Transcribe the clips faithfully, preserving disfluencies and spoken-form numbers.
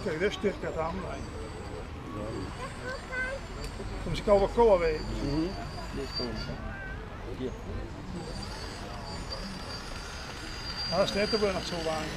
Tak jde čtyřka tamhle. Jsem říkal okolo, vej. Mhm. Ale stejně to bude nacouvání.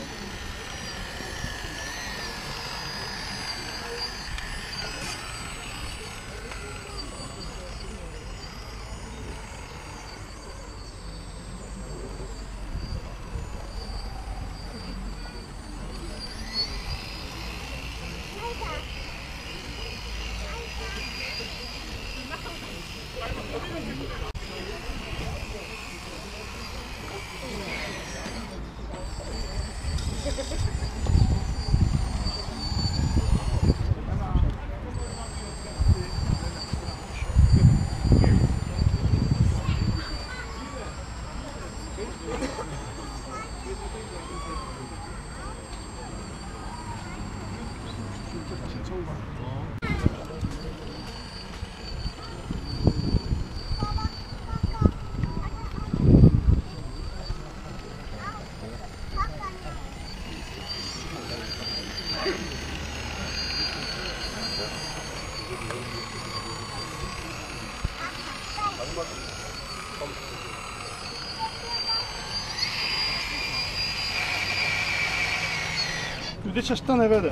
Tudy cesta nevede.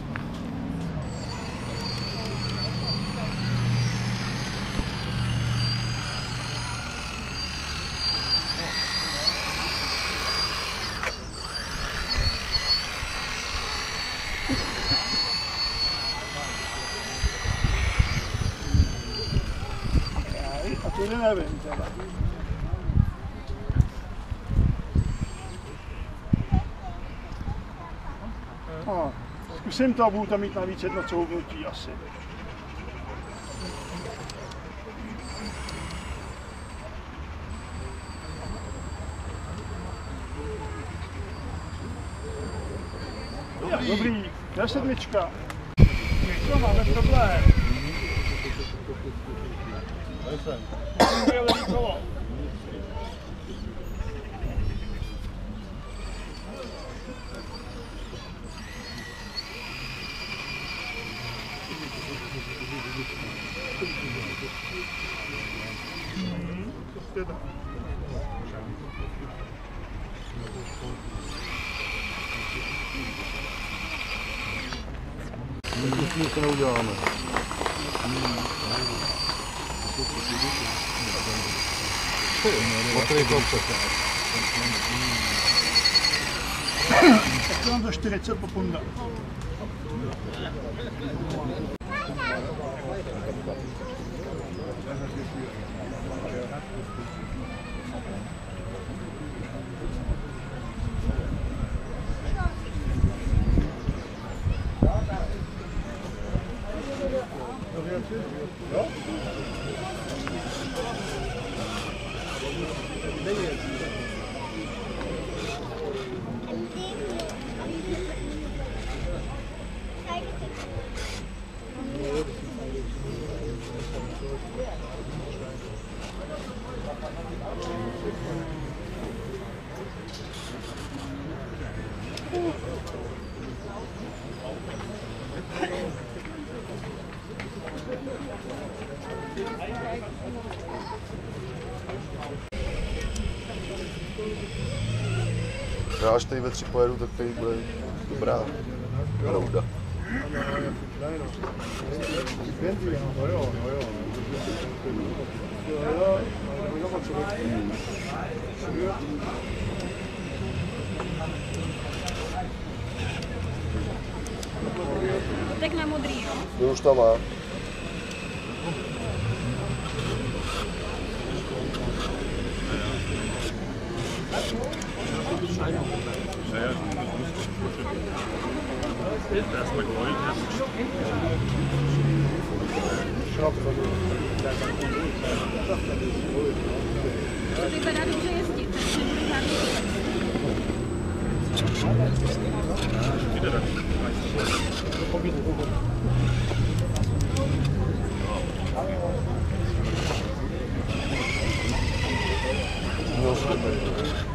A tudy nevím teda. No, zkusím to a budu tam mít navíc jedno couvnutí asi. Dobrý, Dobrý. Je sedmička. Co máme problém? Funguje levý kolo. Nic to neuděláme. Mokrý kopce. Tak to mám za čtyřicet po punda. Jo? Já až tady ve tři pojedu, tak tady bude dobrá rouda. Tak na modrý, jo? To už tam má. To vypadá dobře jezdit, takže nebude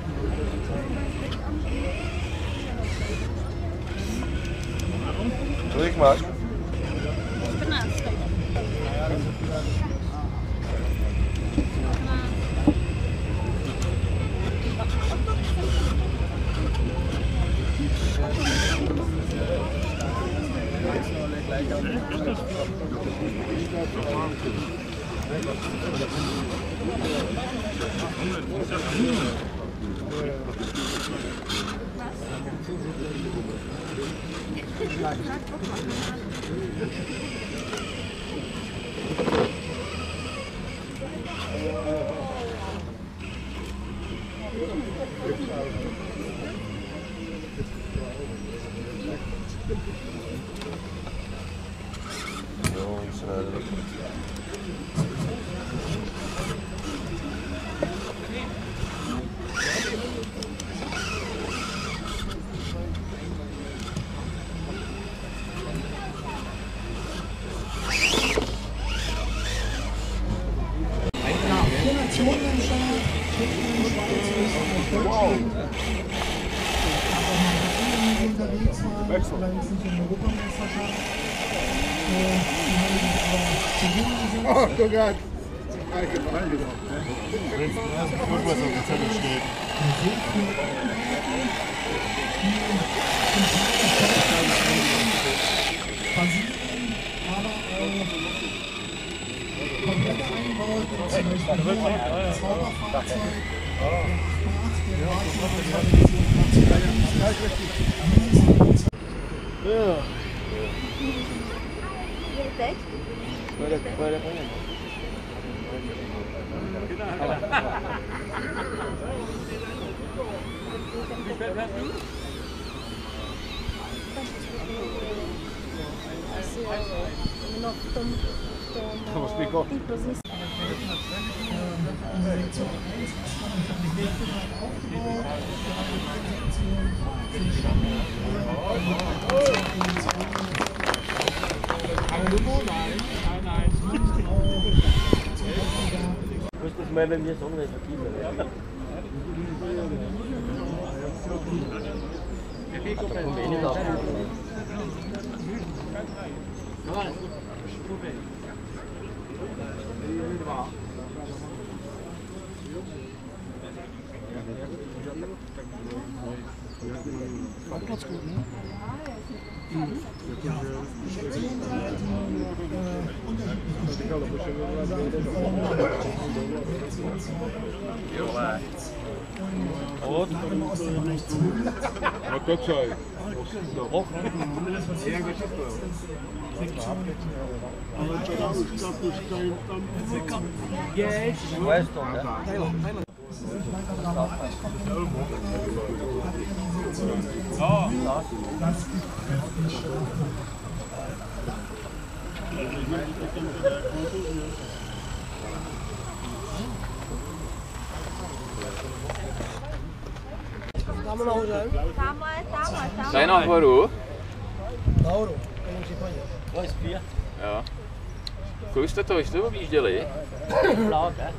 žádný. Kolik máš? čtrnáct. Jo, už se nejde. Oh, guck an. Irgendwas auf dem Zettel steht. Kompletter Einbau, zum Beispiel hier, Zauberfahrzeug, Ja. Teď? No v tom, v tom, v té Plzni. Müsstest mal bei mir sagen, wenn es verkehrt Da kommt eh nicht auf. Platz gut, ne? No to co? Ale čeká už kapuška jim tam. Weston, ne? Tamhle nahoře. Tamhle, tamhle, tamhle. Tady nahoru? Nahoru, to musí paně. To je spíš. Jo. Kolik jste to, jste to objížděli? Blák, ne?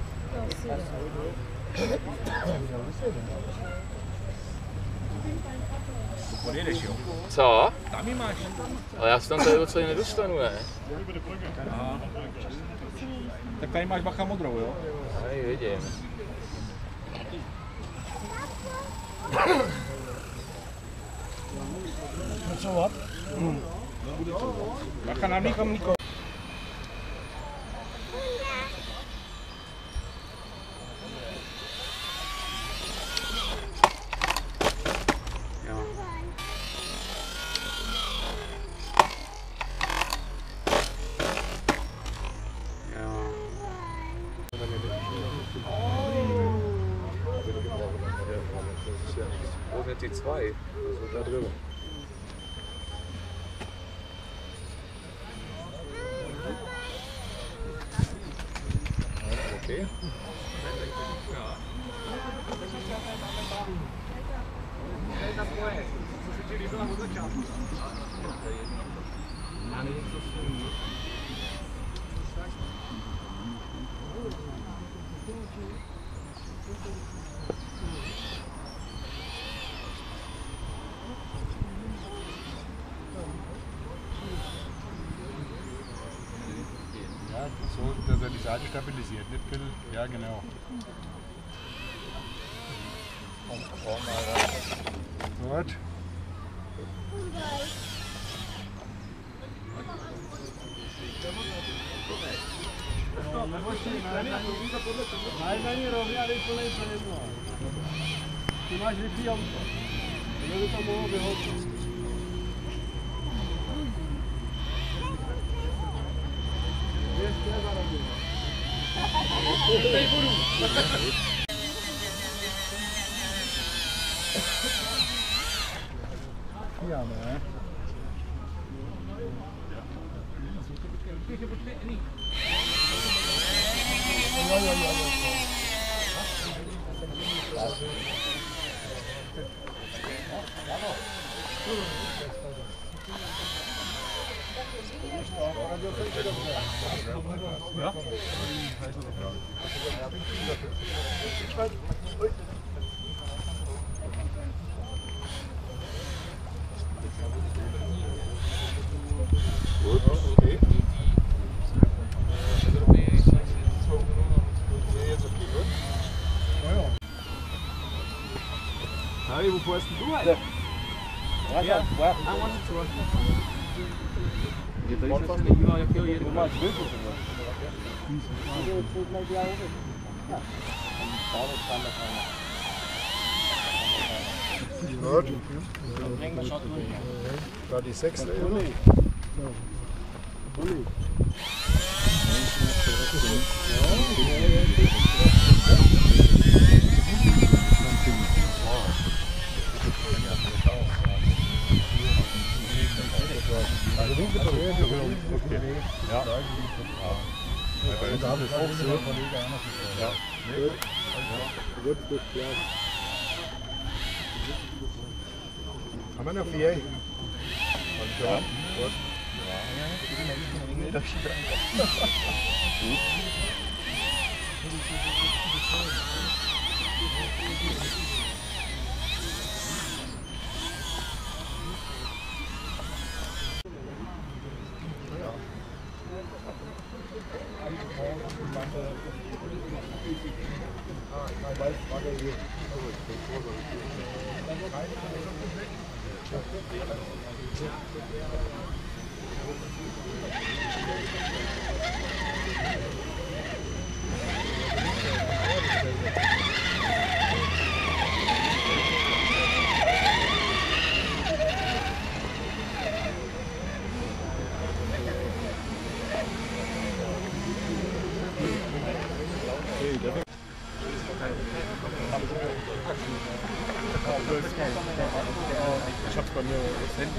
Podjedeš, jo? Co? Tam ji máš. Ale já se tam tady docela nedostanu, ne? Aha. Tak tady máš bacha modrou, jo? Tady vidím. Pracovat? Bacha na mlíko, mlíko. Jo. Jo. Wo sind die zwei? Also da drüben. Okay. Ja, so, dass er die Seite stabilisiert, nicht viel. Ja, genau. Gut. Ja, ne? Ja? Gut, okay. Harry, wo fährst denn du heute? Ja, ja. Gut. Da die sechste. Haben wir noch vier? Ja. Gut. Ich hab's bei mir das Handy.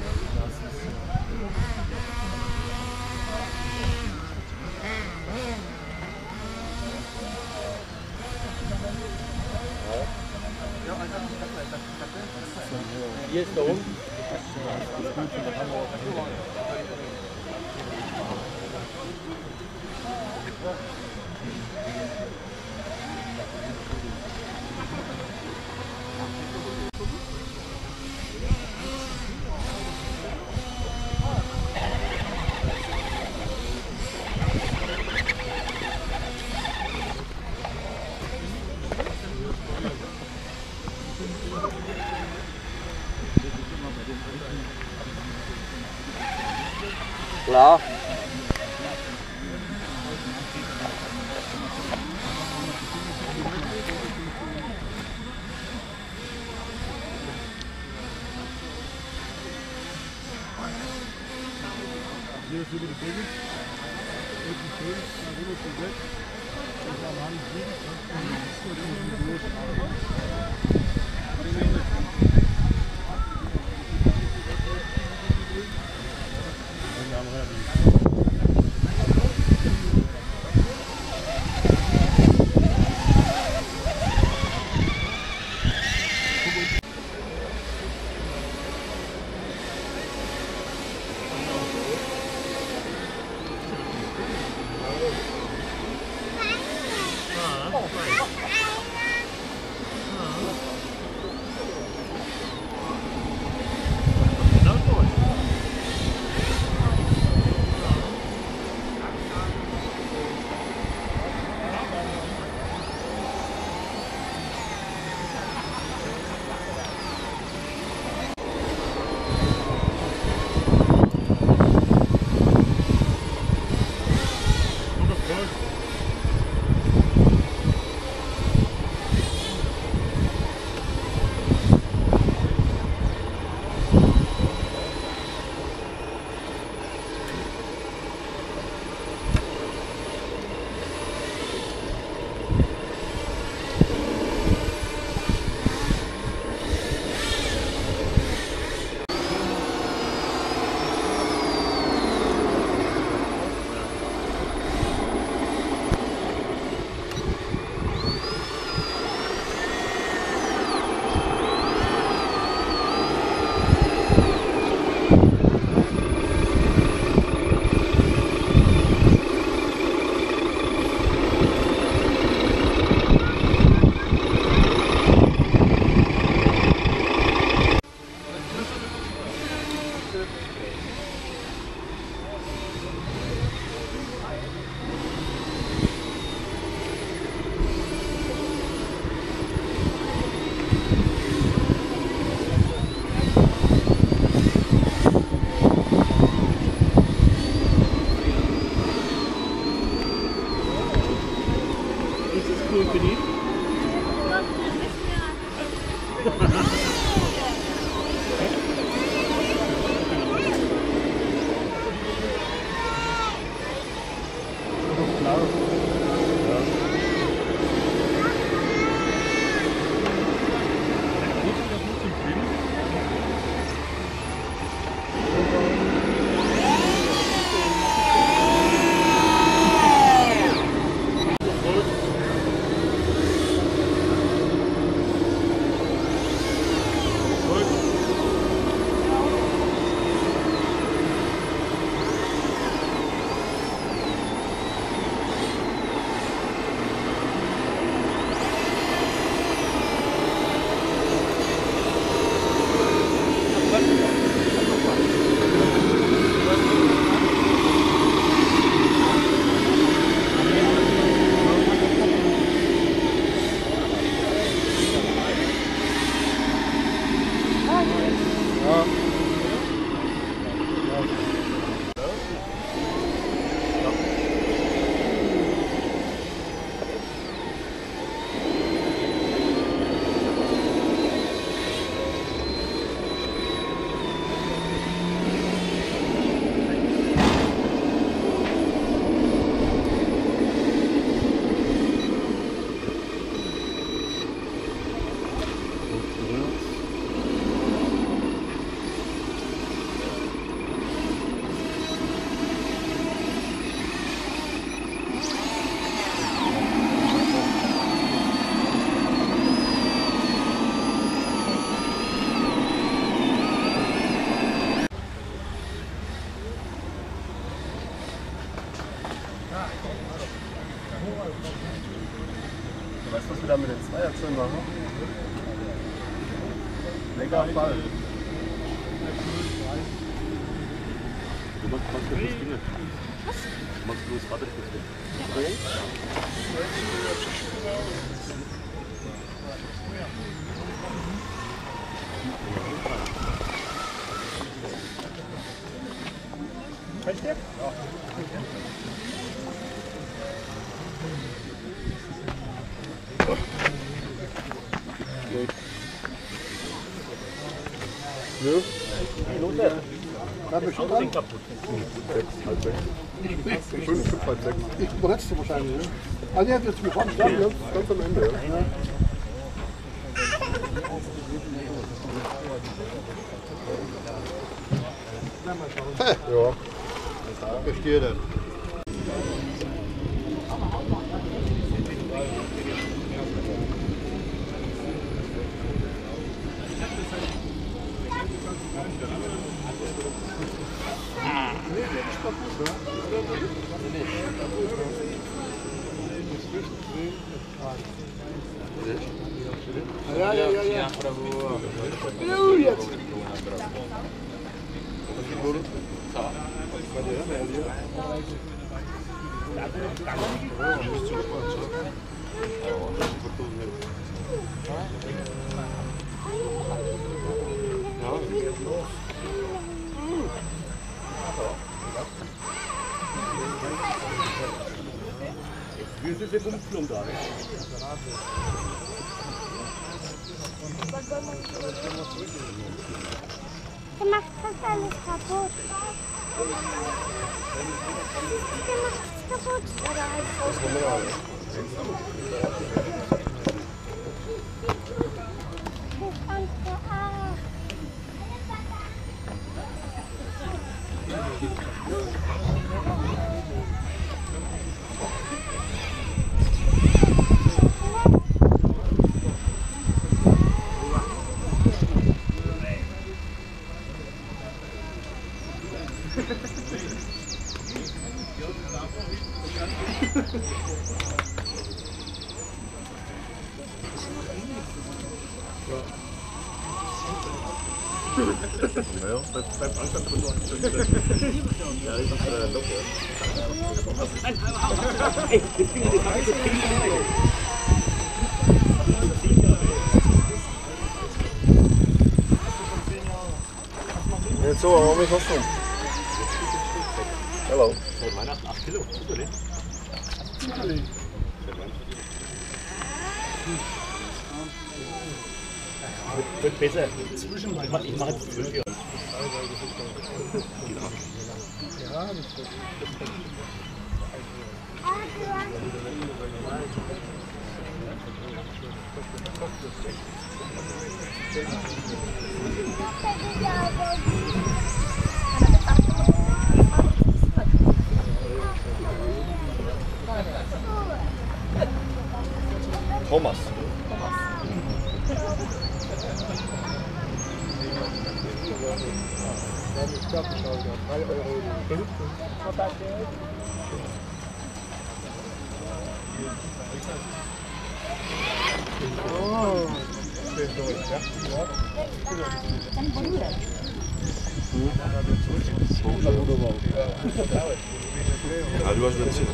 Hier ist da unten. Klar. Hier ist wieder die Baby. Unten schön, dann rüber zum Bett. Und am Hand liegen. Und dann los. Weißt du, was wir da mit den Zweierzellen machen? Lecker Ball. Du machst das Ding. Du machst bloß Vater das Ding. Reicht der? Ja. Nö. Lothar. Da bist du dran. Sechs, halb sechs. Fünf, fünf, halb sechs. Ich übersetze wahrscheinlich, ne? Also ihr habt jetzt mit Franz Ja, ganz, ganz am Ende, ja. Ja. Verstehe das. Ja, ja, ja, ja. Jo, jetzt. Wie ist das Umflung da? Der macht fast alles kaputt. Der macht es kaputt. Oder halt ausgebaut. Naja, bei, beim Anfang aber nur ein bisschen. Ja, ich mach da locker. Ey, das Ding, das hab ich so zehn Jahre. Jetzt so, warum ich was tun? Hallo. Seit Weihnachten acht Kilo. Super, ne? Wird, wird besser. Ich mach, ich mach jetzt zwölf Jahre. Ja, das ist das. Thomas. Ich glaube, ich schaue wieder. drei Euro die Hälfte. Oh, schön durch, ja? Ja, du hast ein bisschen.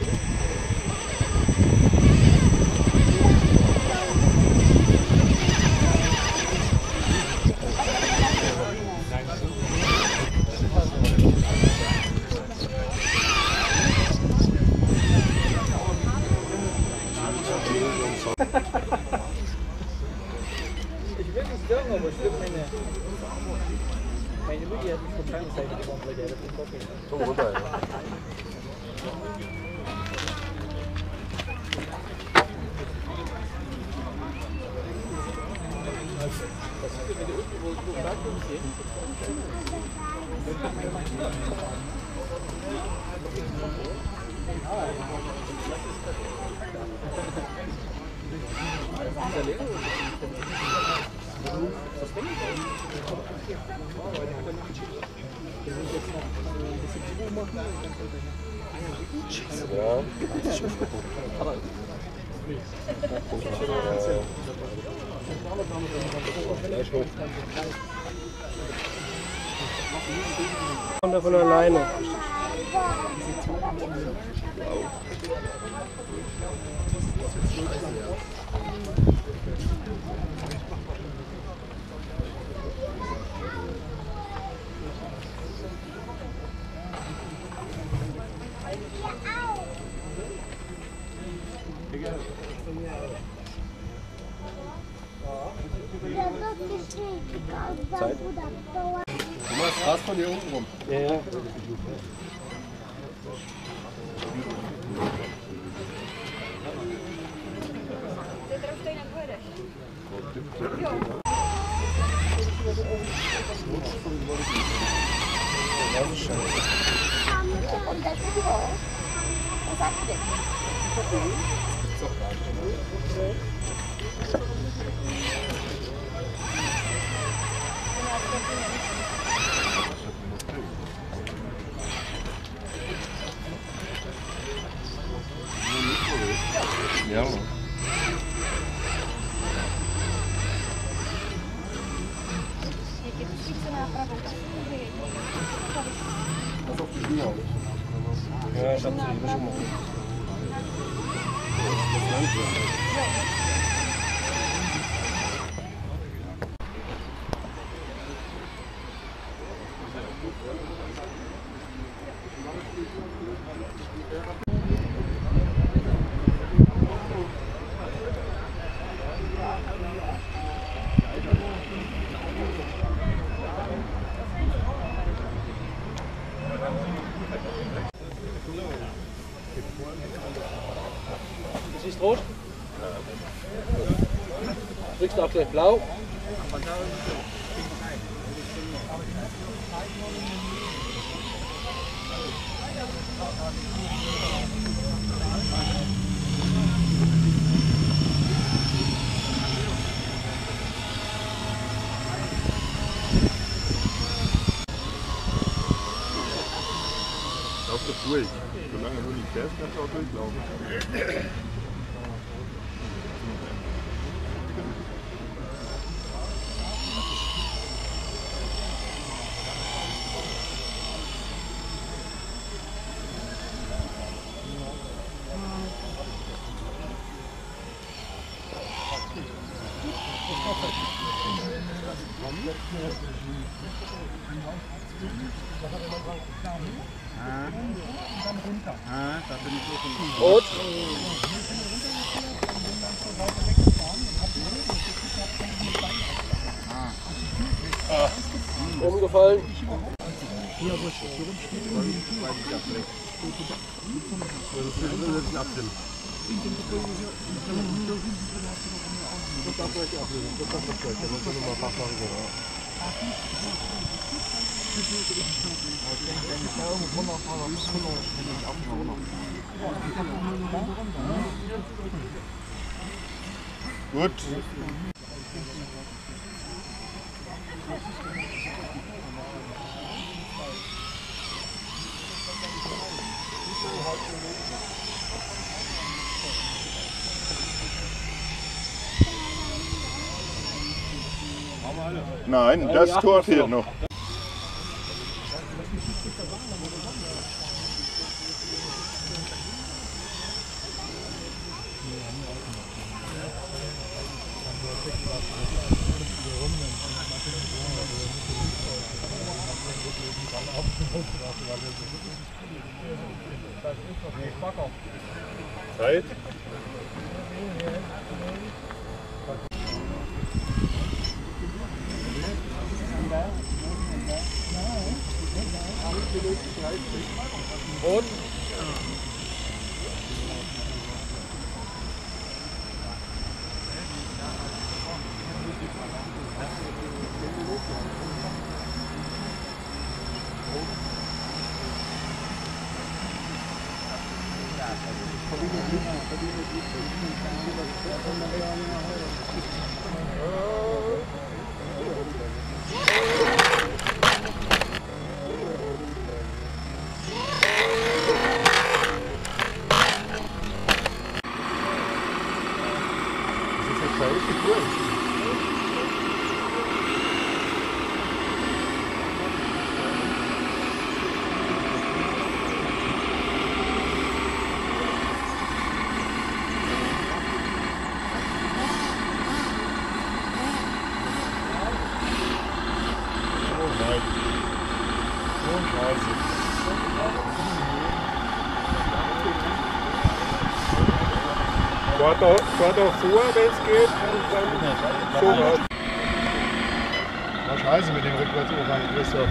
Ich will nicht sagen, aber ich glaube, meine, meine Mutti hat mich von keiner Seite gemacht, weil der hat den Kopf nicht. So runter, ja. Ja. Kommt da von alleine. Zeit. Du machst Gras von hier unten rum. Ja, ja. Ja. Pass auf die Schuhe auf. Ja, ich hab's nicht schon mal. Das Land Du siehst rot? Drückst du auch gleich blau? Lauf das durch. Solange du nicht fährst, kannst du auch durchlaufen. Ah, da bin ich so. Und? Ah. Umgefallen. Hier, wo es hier rumsteht. Das ist ein Abfilm. Das darf euch ablösen. Das darf euch gleich. Da muss man nochmal ein paar Fragen gehen. Gut. Nein, das Tor fehlt noch. Zeit. Und? Fahr da, fahr da vor, wenn es geht, und dann so raus. Na scheiße mit dem Rückwärtsobergang, Christoph.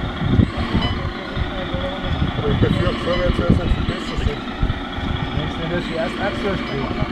Aber ich befürchte, vorwärts wäre es nicht viel besser sind. Denkst du, dass ich erst Abschluss kriege?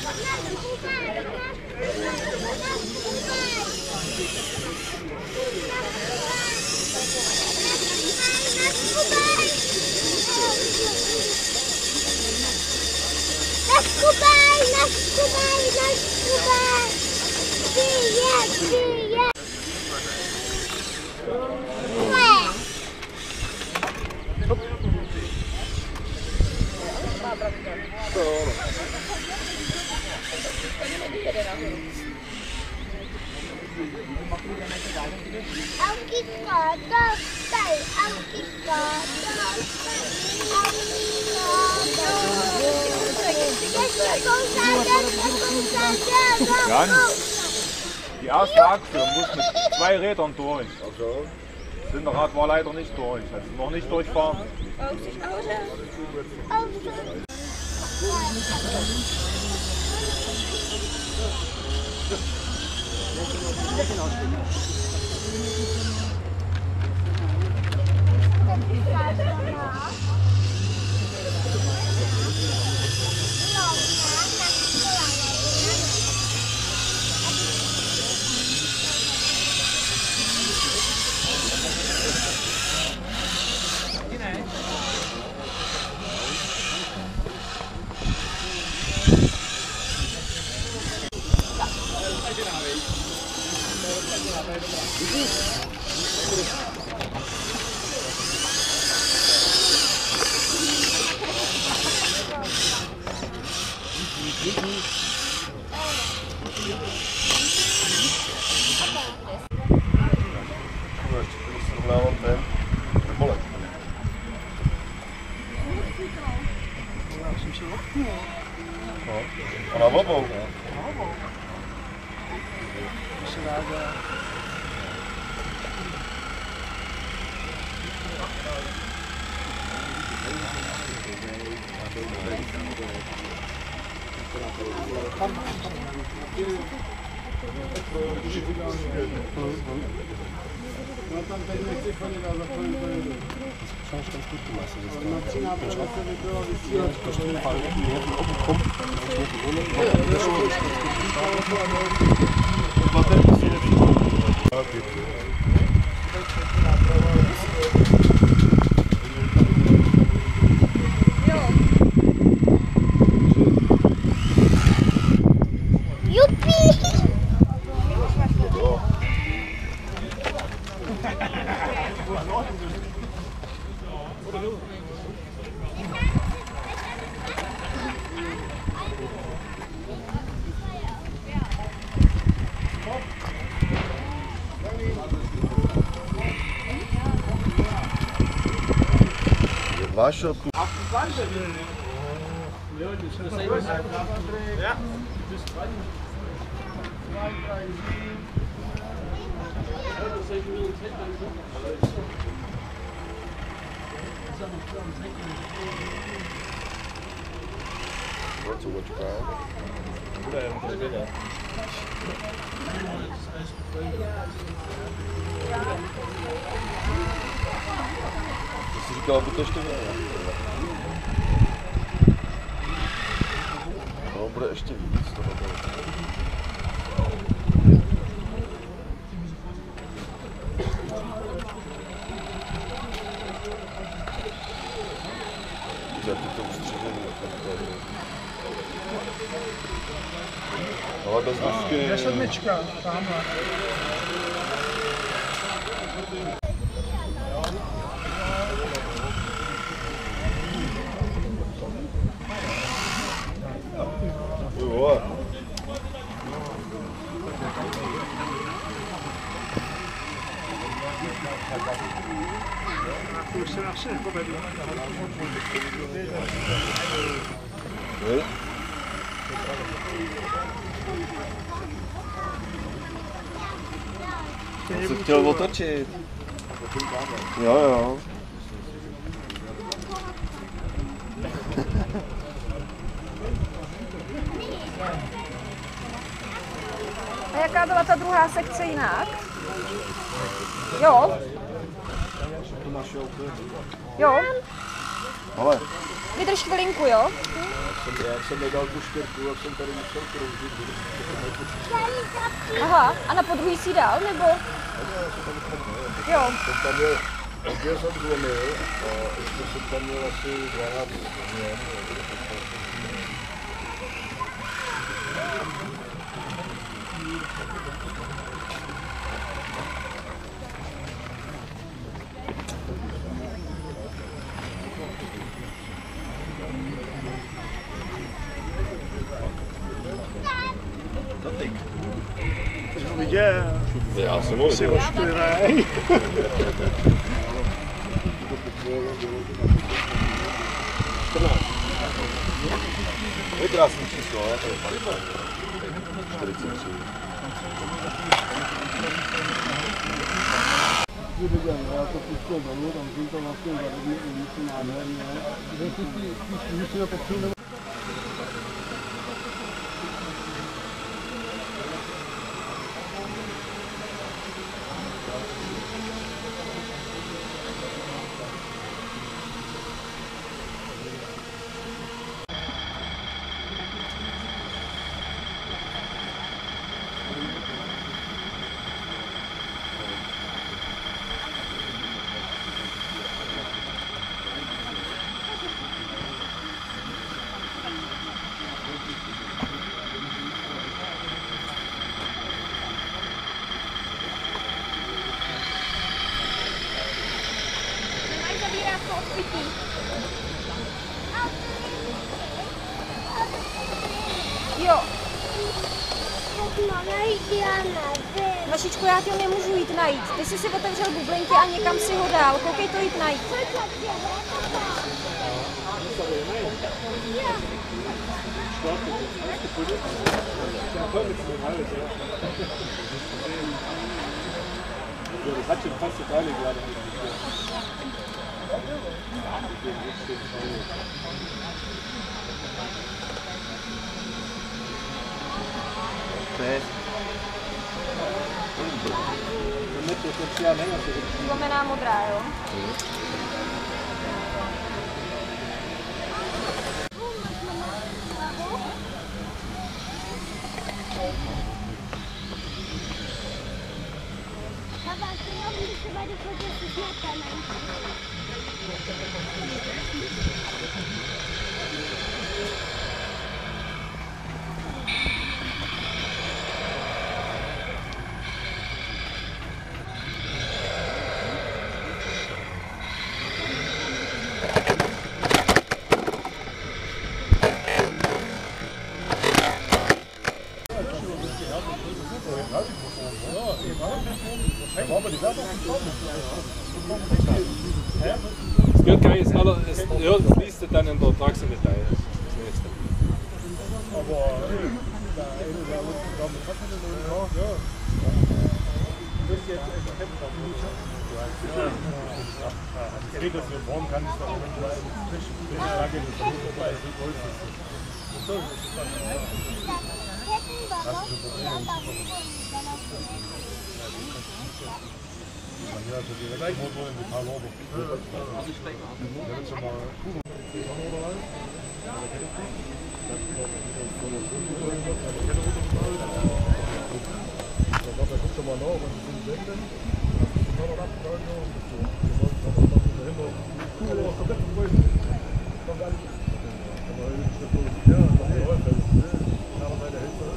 Naskubaj, naskubaj, naskubaj! Pije, pije! Aukitko, dostaj! Aukitko, dostaj! Aukitko, dostaj! Jeszcze posadę, posadę! Jan, die erste Achse muss mit zwei Rädern durch. Also, Das Hinterrad war leider nicht durch, also noch nicht durchfahren. srovnávám ten bolek. No, a na obou. No tam teď nechci chodit a za chvíli pojedu. Na tři nápravě se mi bylo vysílat. Vášelku. Ja. Co počká? Bude jenom to zvědět. To jsi říkal, aby to ještě mělo. No, bude ještě víc toho. Jak je to ustředění? Ale bez nosky. Je sedmička, tamhle. Jo. To už se naše nepovedlo. Jo. On se chtěl otočit. Jo, jo. A jaká byla ta druhá sekce jinak? Jo? Jo? Ale. Vydrž chvilinku, jo? jsem, já jsem nedal tu štěrku, jak jsem tady musel kroužit. Aha, a na podruhý si dal, nebo? Jo. Jsem tam měl, obě jsem zlomil a ještě jsem tam měl asi dvanáct změn. Viděl. Já jsem ho Si ošklinej. To je krásný číslo, já to je padesát. čtyřicet tři. Já to pustil dolů, tam jsem to vlastně zadobí ulici nádherně. Kde si ty musí to potřebuji. Jo. Vašičko, já tě nemůžu jít najít. Ty jsi si otevřel bublinky a někam si ho dál. Koukej to jít najít. Das hat schon fast eine Weile gerade. Zlomená modrá, jo? Skirka ist alle, ist, ja, das liest du dann in der Traxendetail. Das nächste. Aber da damit hat man den auch, ja. Das ist jetzt echt Kämpfer. Ich sehe, dass wir morgen kann ich da eventuell frisch in der Lage des Fußballs in Golf ist. So, das ist dann. Hast du Probleme? Ja, also direkt Motor in die paar Wochen. Da wird schon mal Kuchen. Da guckt schon mal nach, was ist in Senden. Da noch abfragen und so. Da noch dahinter. Kuchen auch komplett vergrößert. Noch gar nicht. Aber ist das so, ja, das läuft. Aber bei der Hitze.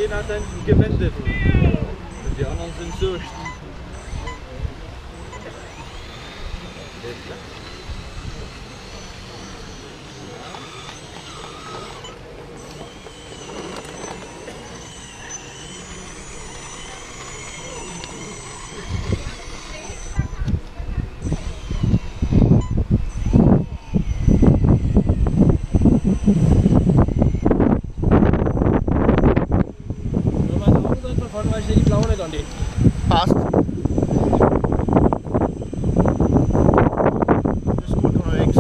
nach den Gewendeten. Und die anderen sind so. Passt. Ist gut unterwegs.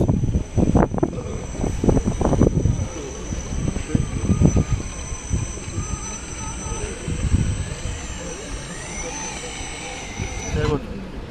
Sehr gut.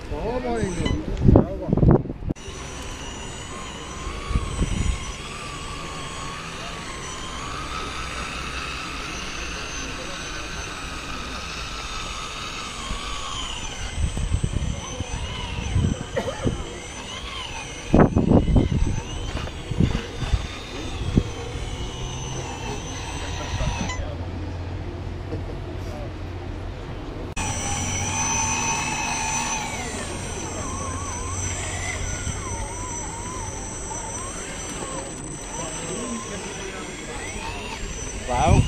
Wow.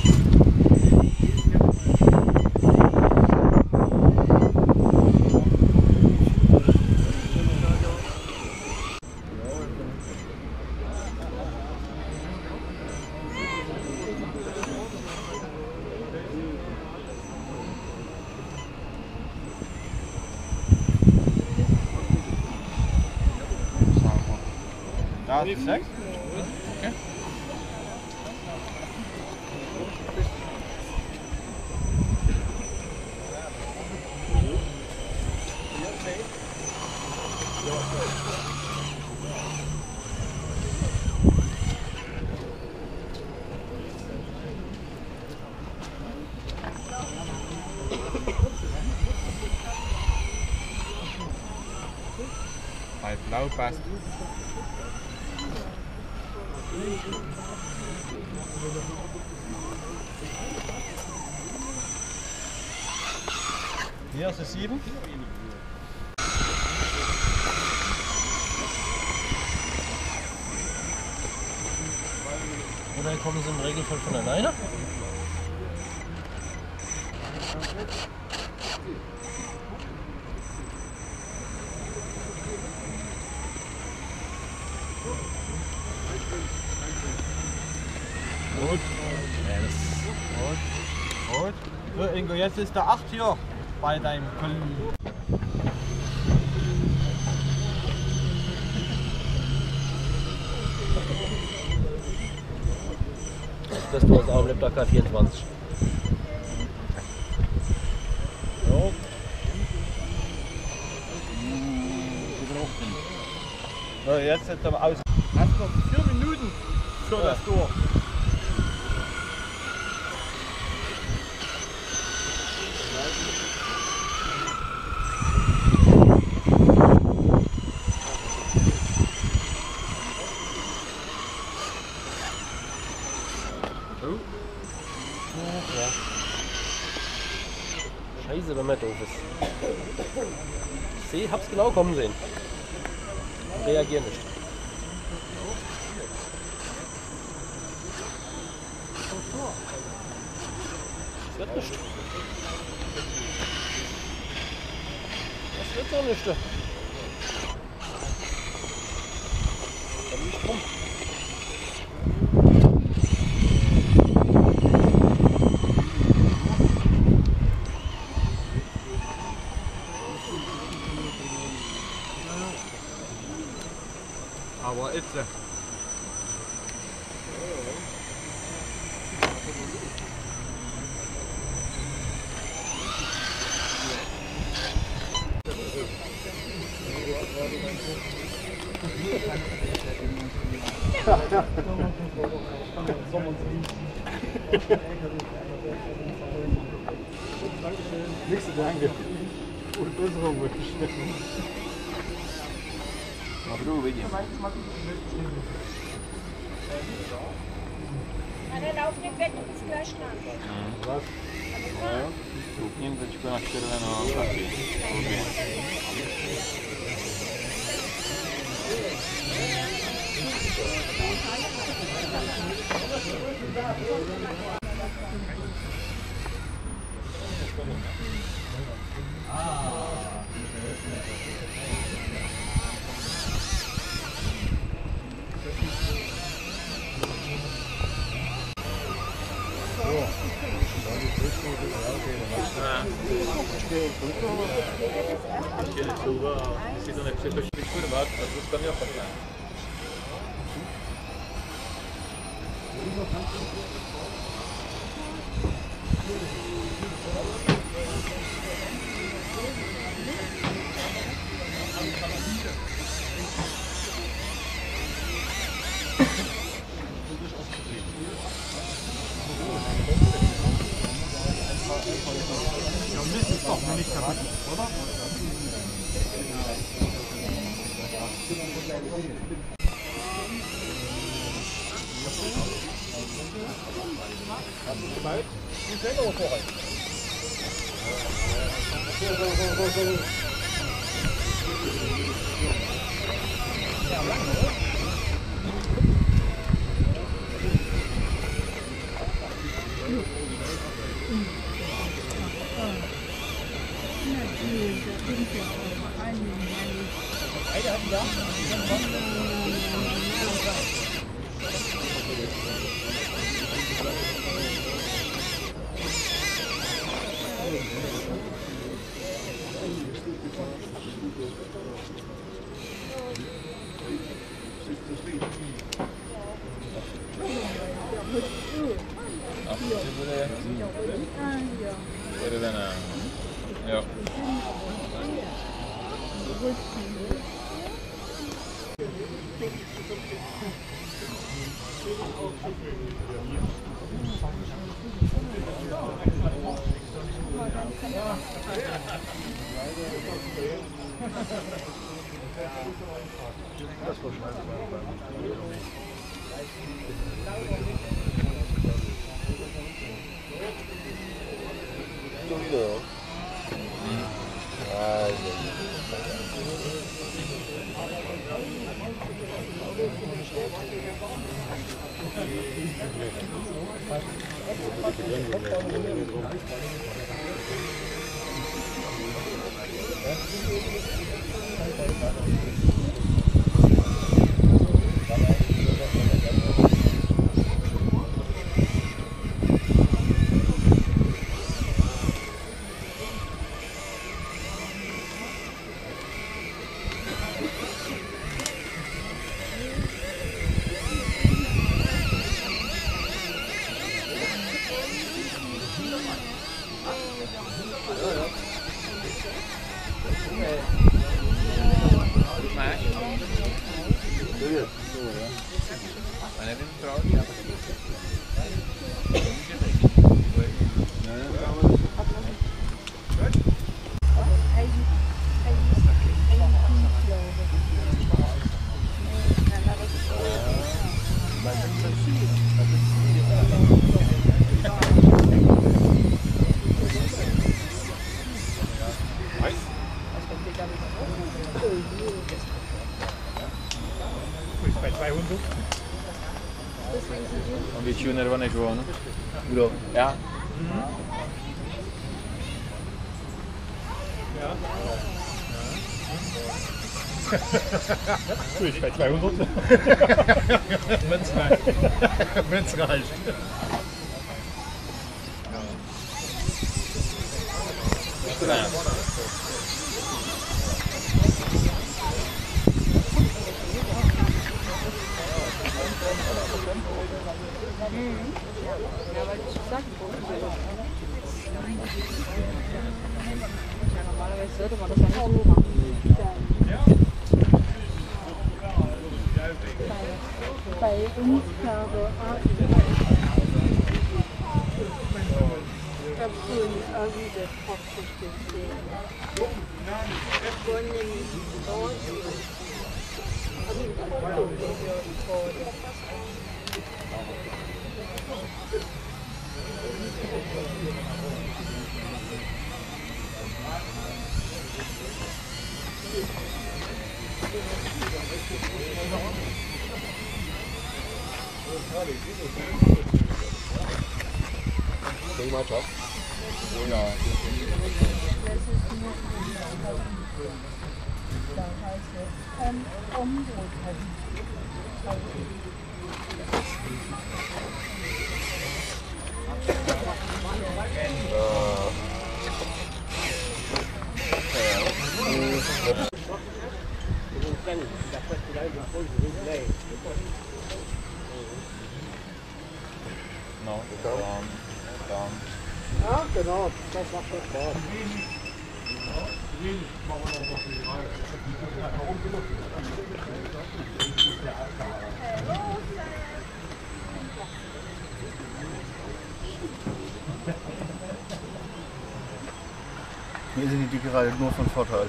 Da ist sechs. Okay. Bei Blau passt. Hier ist es sieben. Oder kommen sie im Regelfall von alleine? Gut. Yes. Gut. Gut. So, Ingo, jetzt ist der acht hier bei deinem Kollegen. Das du hast auch im Laptop K vierundzwanzig. So. So, jetzt ist er aus. Hast noch vier Minuten für Ja. das Tor. Ja. Scheiße, wenn man doof ist. Ich seh, hab's genau kommen sehen. Reagier nicht. Das wird nicht. Das wird doch nicht. Da liegt rum. Aber jetzt. Nächste Danke. Gute Besserung wünsche ich. Aber du, William. Alle laufen nicht weg, du bist gleich dran. Was? Koukněnečko na červenou taky. Si to nepřetočíš kurvat, a to jsi tam měl patnáct. Červená. Jo. To video. Mám většího nerva než on. Kdo? Já. Ich bei zweihundert. Wenn's reicht. Wenn's reicht. Ja, weil ich gesagt habe, ja, normalerweise sollte man das ja nicht so machen. Bei uns habe ich Bring mal Job. Oh ja. No, tam, tam. Ja, genau, das macht schon Spaß. Mir sind die gerade nur von Vorteil.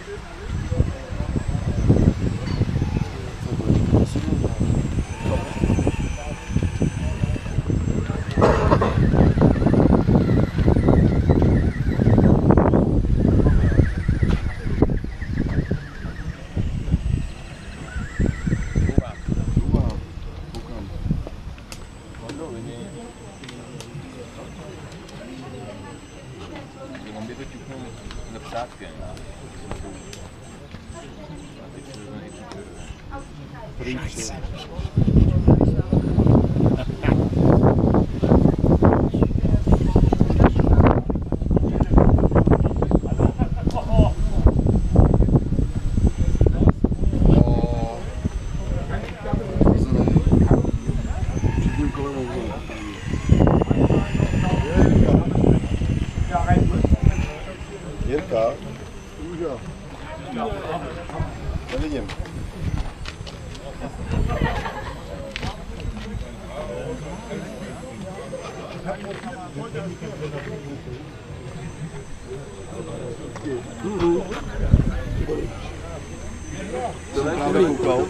Jirka, Růža. Nevidím. Jsem právě koukal.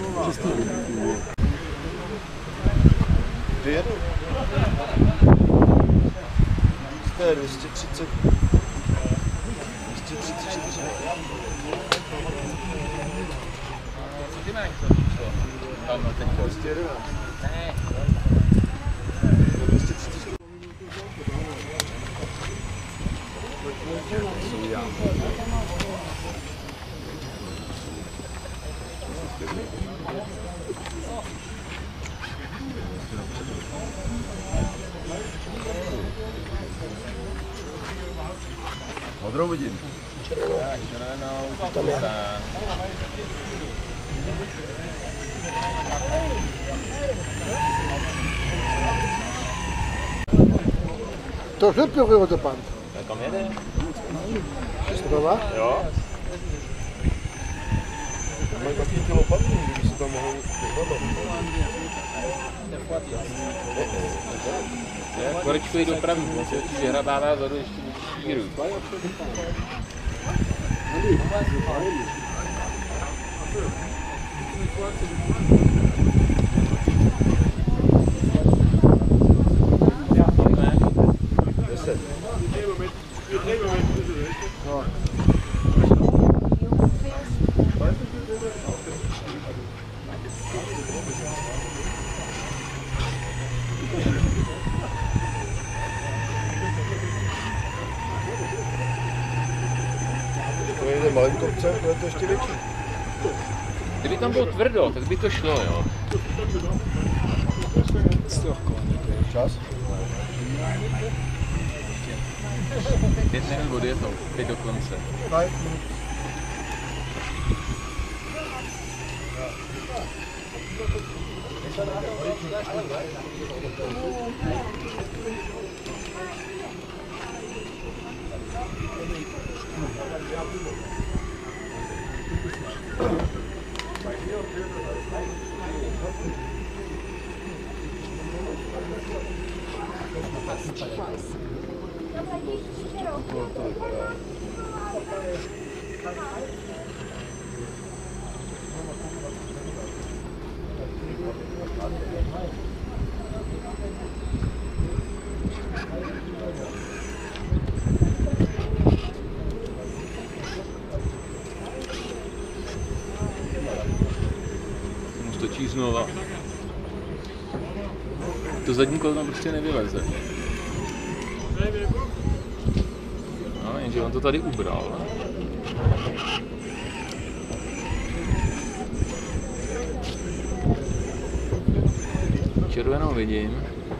Kdy jedu? Jste dvě stě třicet. dvě stě třicet čtyři. Ty máš to číslo? Tam na teď. dvě stě jedenáct. Ne. dvě stě třicet čtyři. Modrou vidím. Tam je. To je pěkný to pan. Kam jede? Jsi to má? Jo. Mají takový ty lopatky, kdyby se tam mohou vyhledat. Korečkový dopravní, on se určitě vyhrabává vzadu ještě šíru. Deset. No. To je malý kopce, to je to ještě větší. Kdyby tam bylo tvrdo, tak by to šlo, jo. Čas? Pět minut vody je to, teď do konce. Five. znova. To zadní kolo tam prostě nevyleze. No, jenže on to tady ubral. Červenou vidím.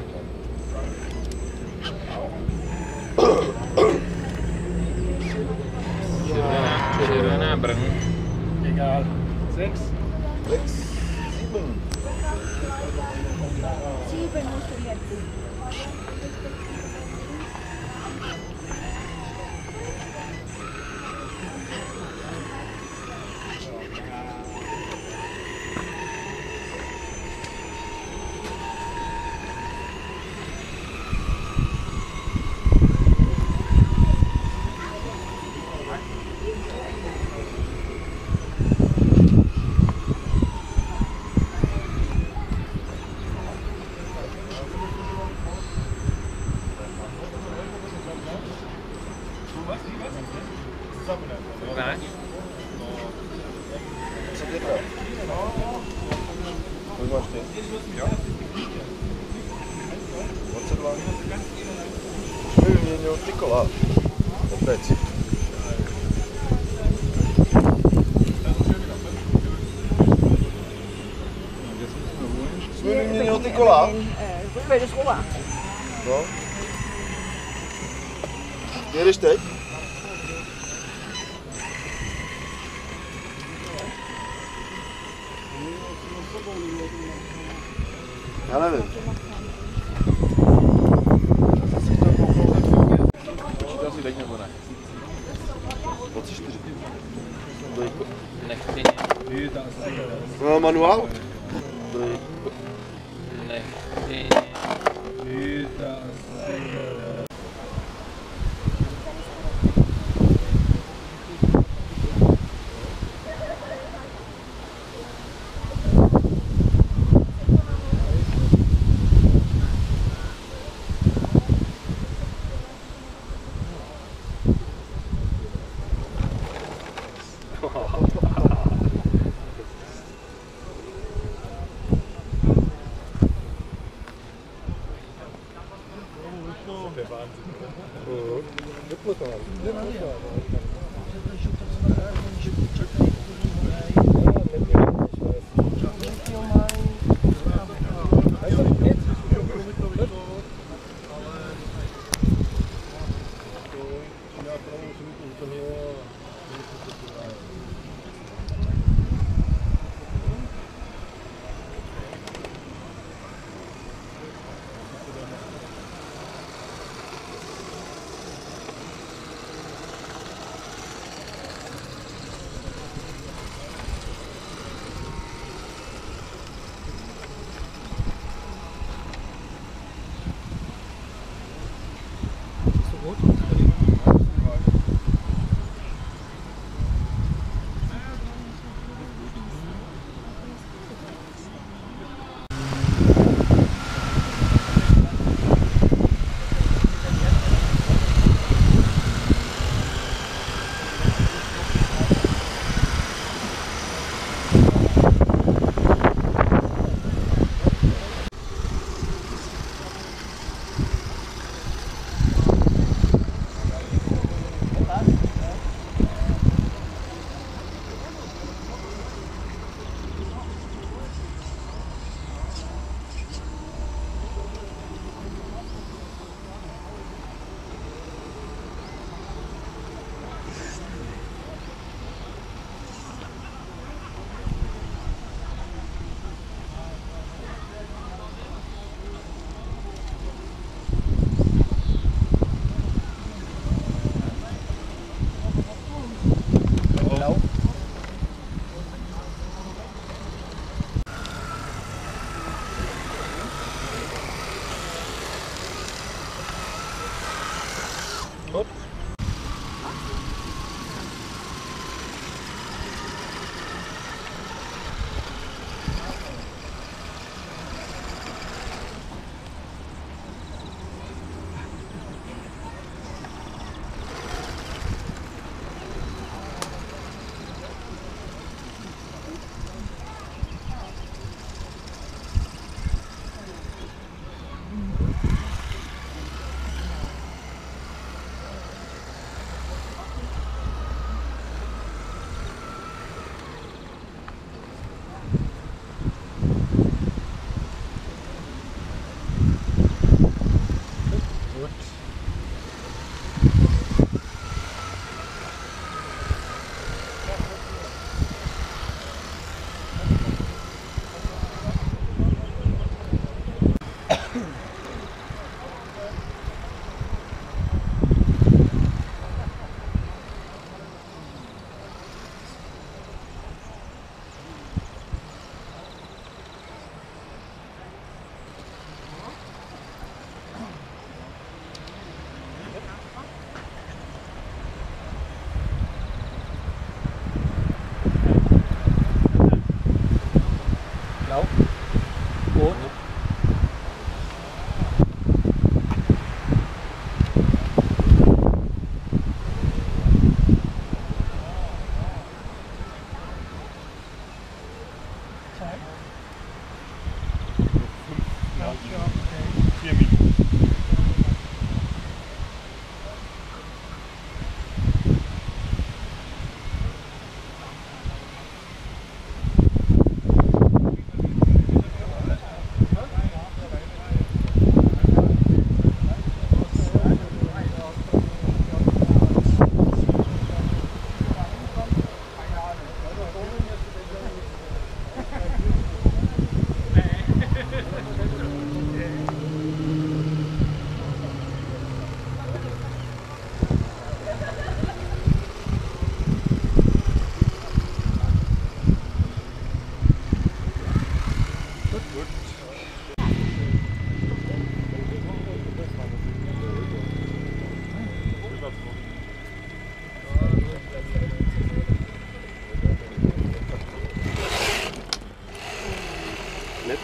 Červená, červená brn. Egal. Sechs. Sechs, sieben. Sieben musst du jetzt. Ne? Kolik máš ty? Jo. dvacet dva. Už mi vyměnil ty kola. Opět. Už mi vyměnil ty kola. Pojď do slova. No. Jedeš teď? Já nevím. Počítal si teď nebo ne? dvacet čtyři. Nechtěně. No, manuál? Nechtěně.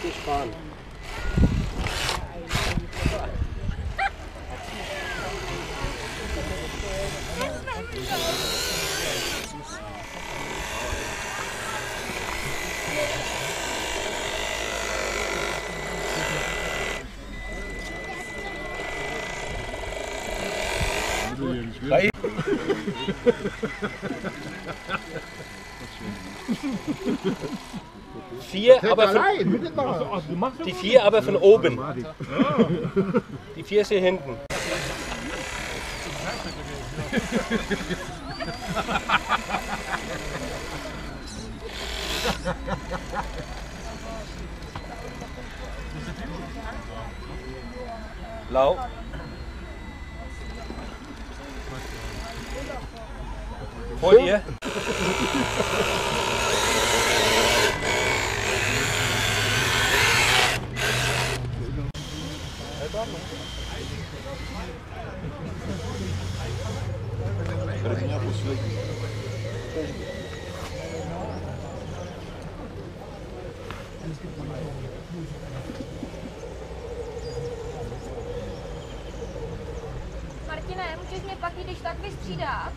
richtig fahren. Vier, aber von, die vier aber von oben. Die vier ist hier hinten. Blau. Vor dir. Martine, můžeš mě pak, když tak vystřídat?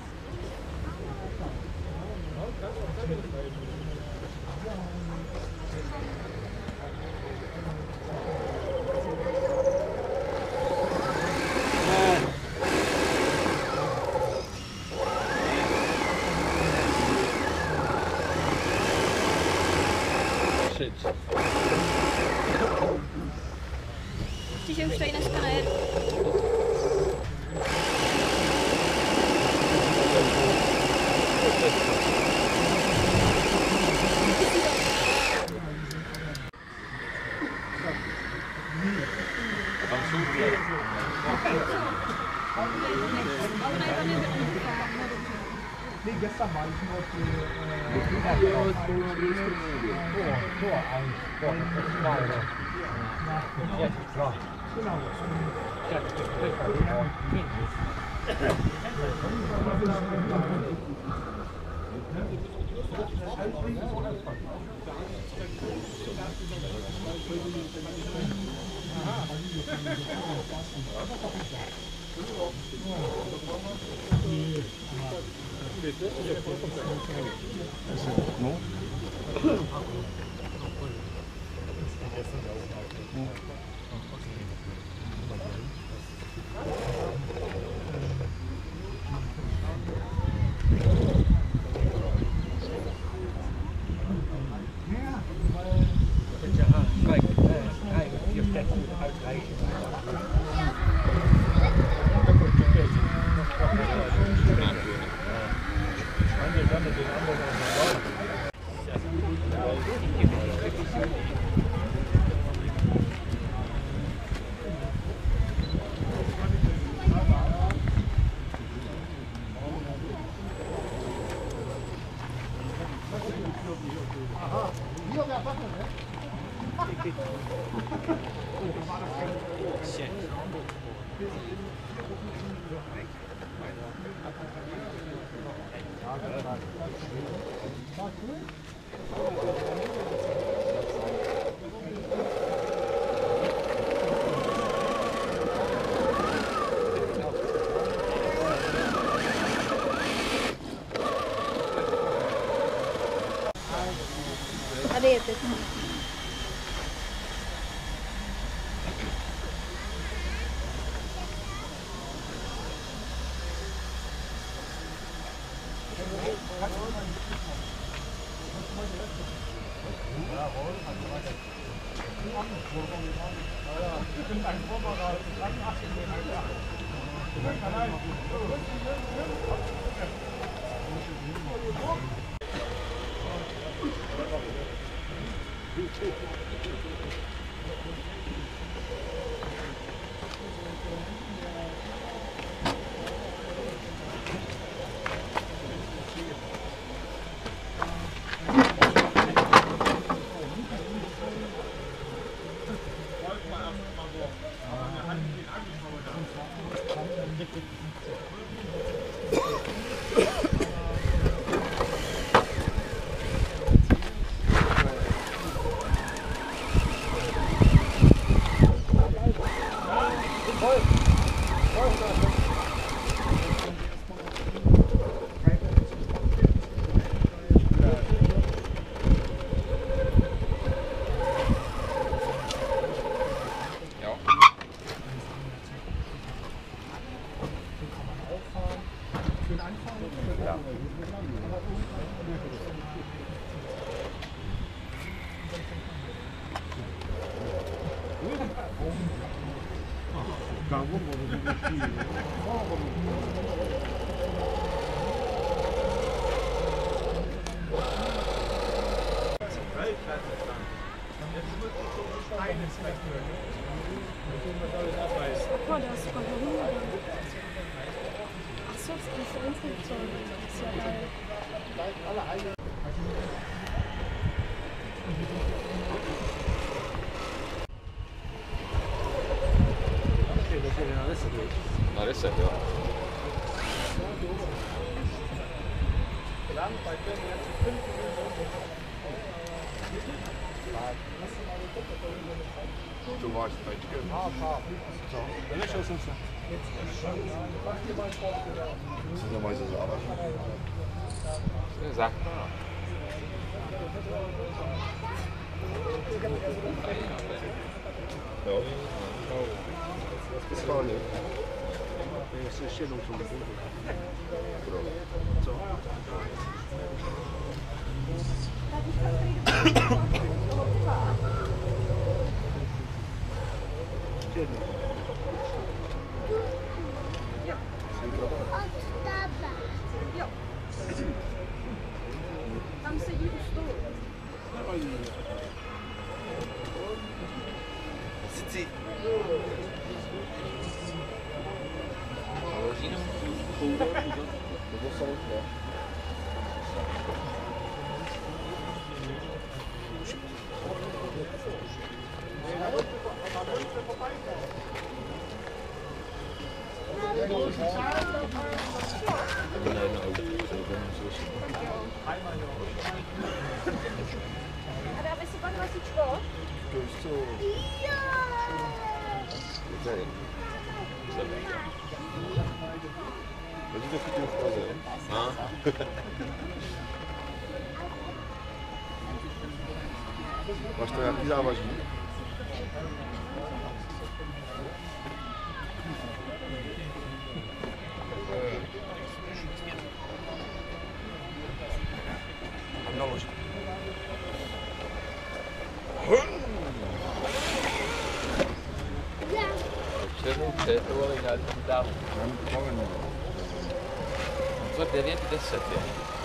Ještě, že už tady dneska nejedu. Nee, gestern war ich nur für äh, Tor, Tor eins, Tor zwei, oder? Jetzt, klar. Genau. Tady je teď. Ja. Boah, der ist sogar hier hingegangen. Achso, das ist der Instruktion. Das ist ja geil. Narissa, ja. Du warst bei dir. Delicious ist er. Das ist normal so Arbeit. Sag. Ja. Das war nicht. Das ist Stellung zum Boden. So. Jo. Tam sedí u stolu. Sici. A dáme si pak vasičko? To je co? Tady. Když to chytím v Praze. A? Máš to nějaký závaží? Naložit. Černou přetou, ale já tam dám. Co devět deset je.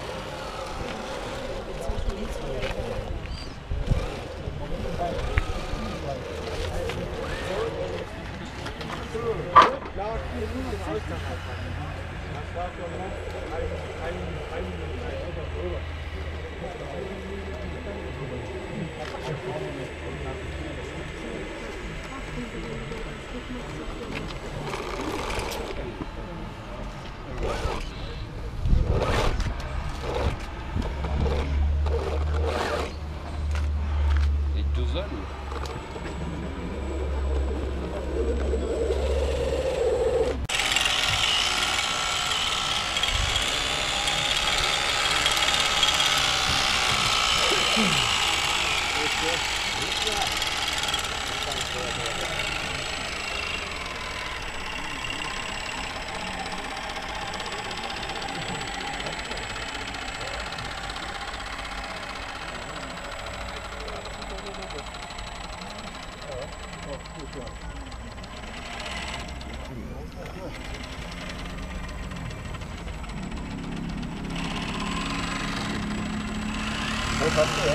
Was hast du, ja?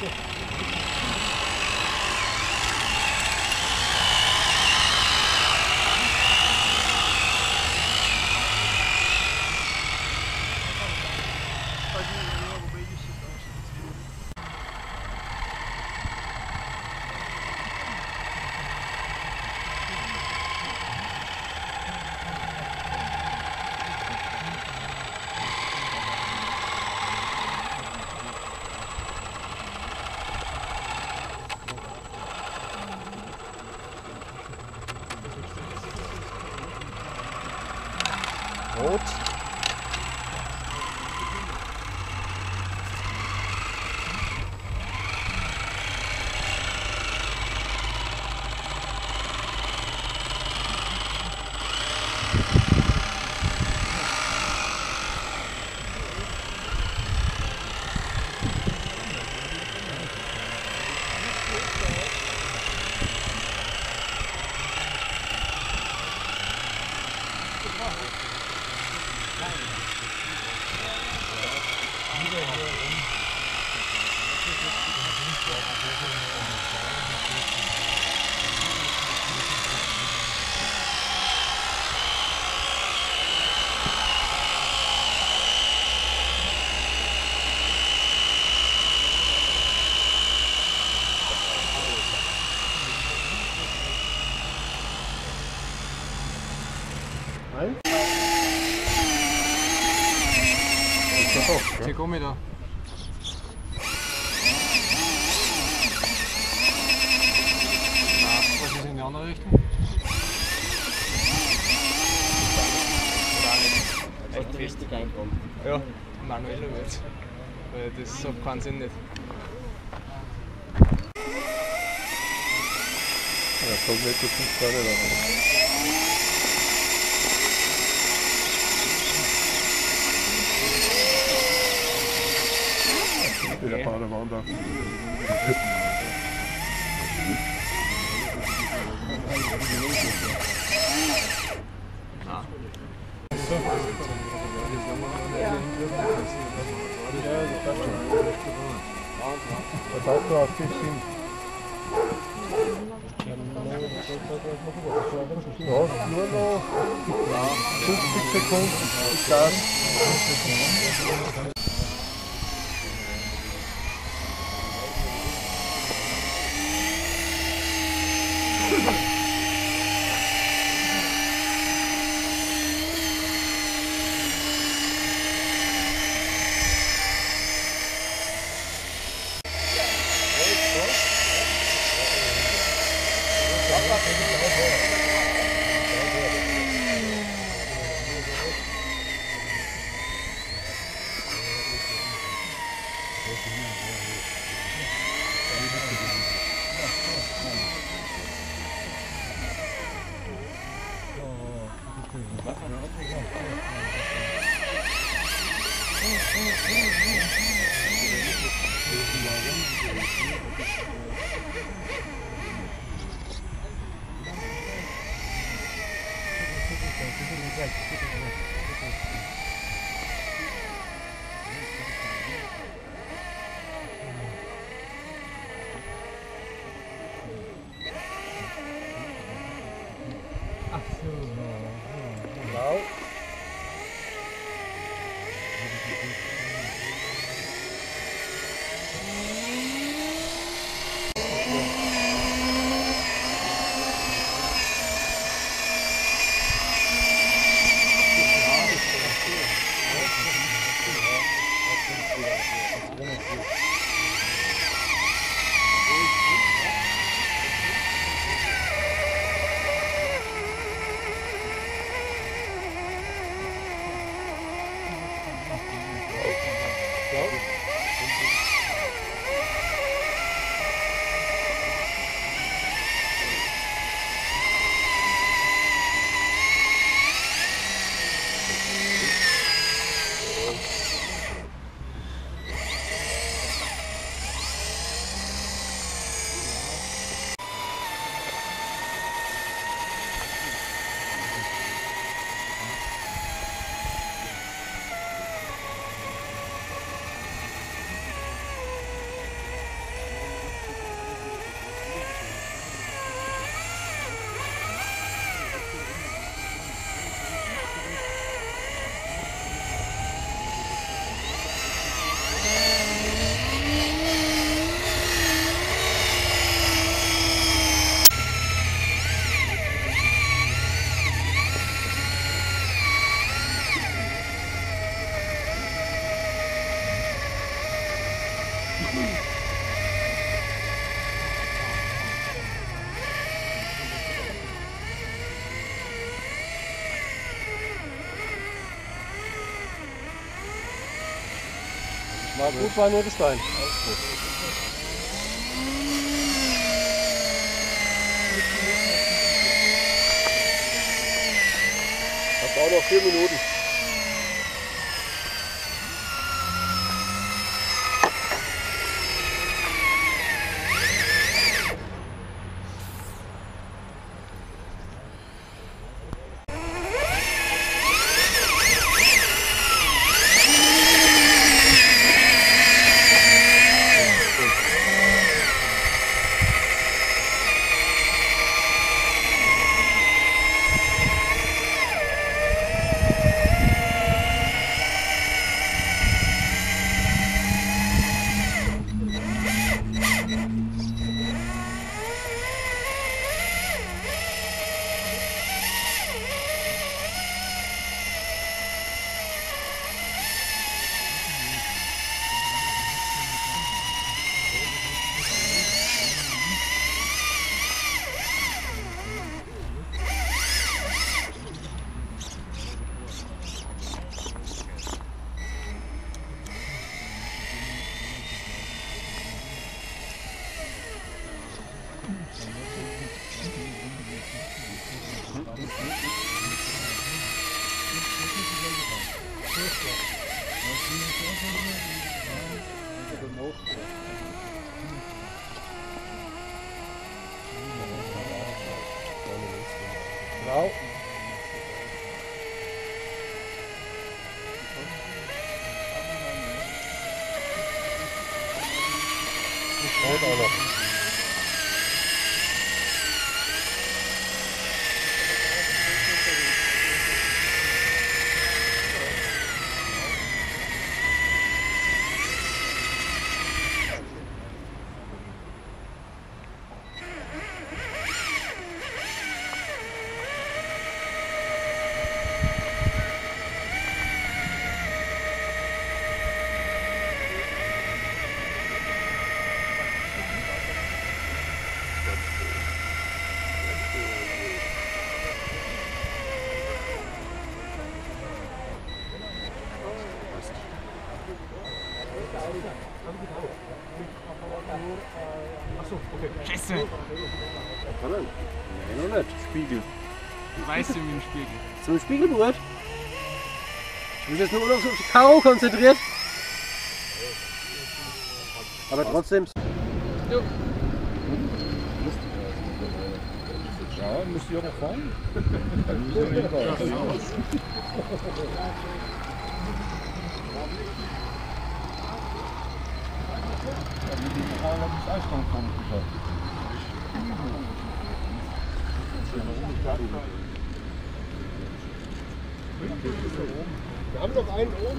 Rot. Check Gummi da. Was ist in die andere Richtung? Echt richtig reinkommen. Ja, manueller wird. Weil das hat keinen Sinn nicht. Ja, so wird das nicht gerade. Der Badewander. Das heißt, du hast fifteen. Ja, nur noch fünfzig Sekunden ist das. War gut, war nur der Stein. Das dauert noch vier Minuten. Genau. Das auch noch. Achso, okay. Scheiße! Nein, noch nicht. Spiegel. Weißt du, wie ein Spiegel? Zum Spiegelbrot? Ich bin jetzt nur noch so auf die Karo konzentriert. Aber trotzdem. Jo. Ja, müsst ihr noch fahren? Dann müsst ihr nicht raus. Wir haben noch einen oben.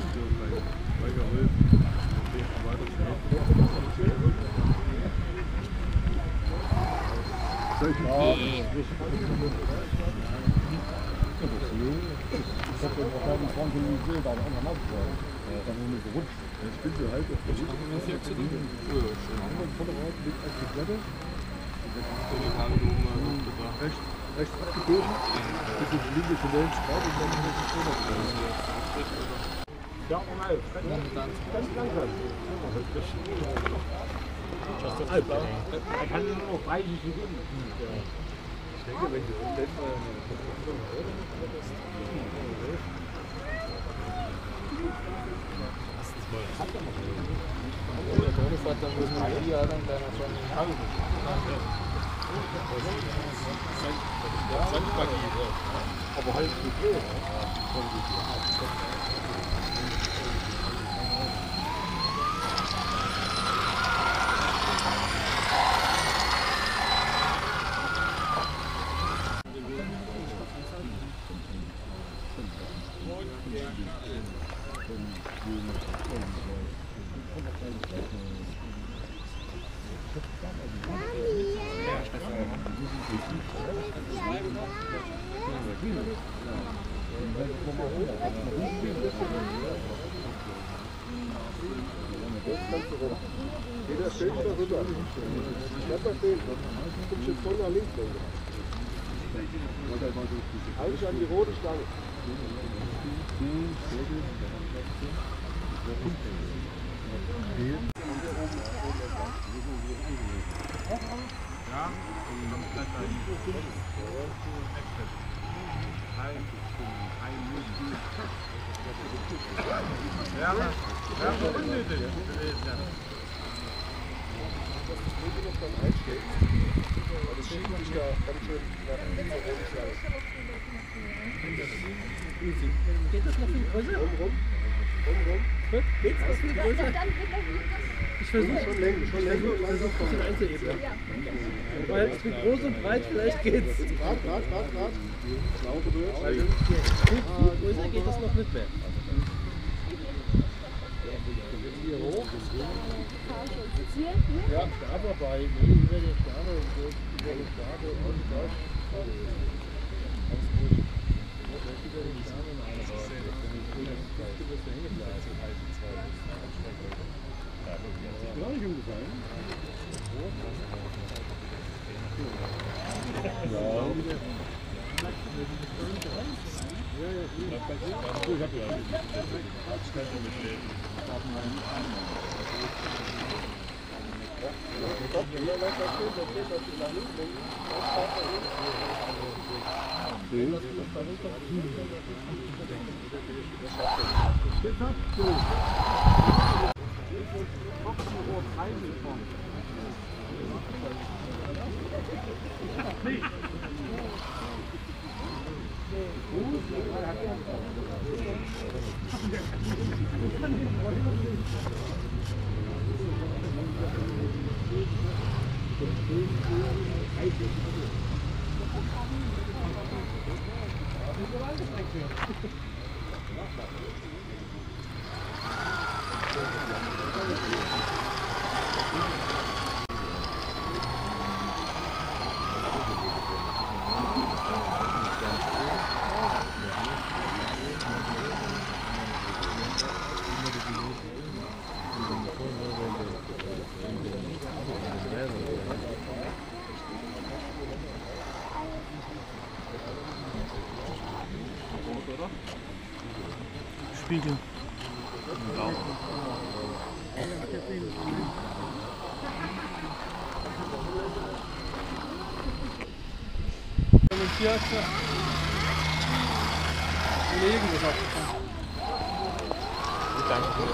Ich hab den wahrscheinlich tranquilisiert, aber einfach abgefahren. Dann nur gerutscht. Jetzt bin ich halt auf der Licht. Der Vorderrad liegt auf die Platte. Rechts, rechts abgebogen. Bis auf die linke von links drauf und dann ist es schon noch. Ja, um elf. Ganz langsam. Er kann nur noch dreißig Sekunden. Ich denke, wenn du unten mal Der Toni fährt dann bis nach hier, dann kann er schon in Halle. aber halt nicht so. Jeder steht wieder rüber. Bleib da stehen. Du kommst jetzt voll nach links. Halt dich an die rote Stange. Geht das noch viel größer? Geht das noch viel größer? Ich versuche schon länger, schon länger. Ich versuche ein bisschen einzuebnen. Weil ich bin groß und breit, vielleicht geht's. Grad, Grad, Grad, Grad. Größer geht das noch nicht mehr. Hier hoch. Ja, Stab dabei. Nee, über der Stabe und so. Über der Stabe und das. Alles gut. Über die Stabe und alles. Das ist hängen bleiben. Ist mir auch nicht umgefallen. Ja. Ja, ja, ich hab ja. Spiegel. Kollegen gesagt. Danke.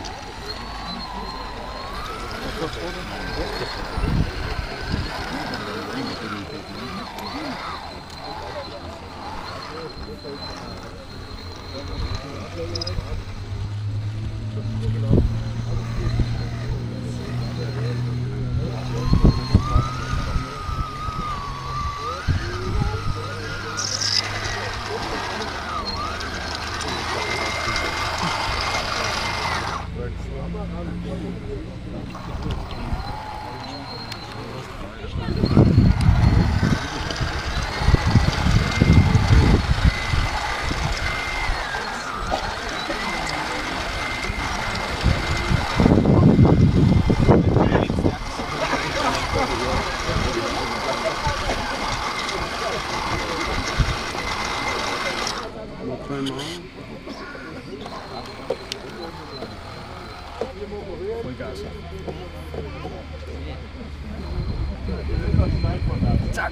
Zack.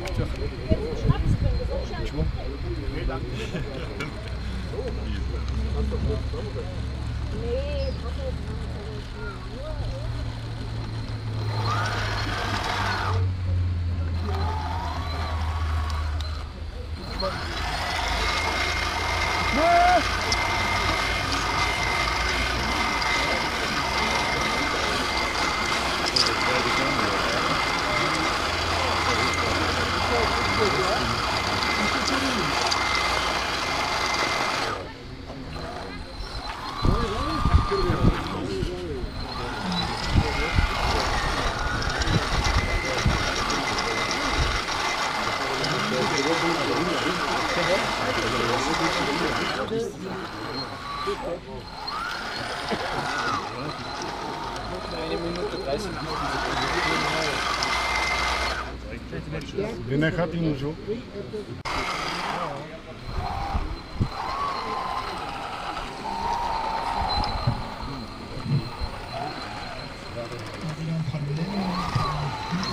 Eine Minute dreißig. Wenn er hat ihn so.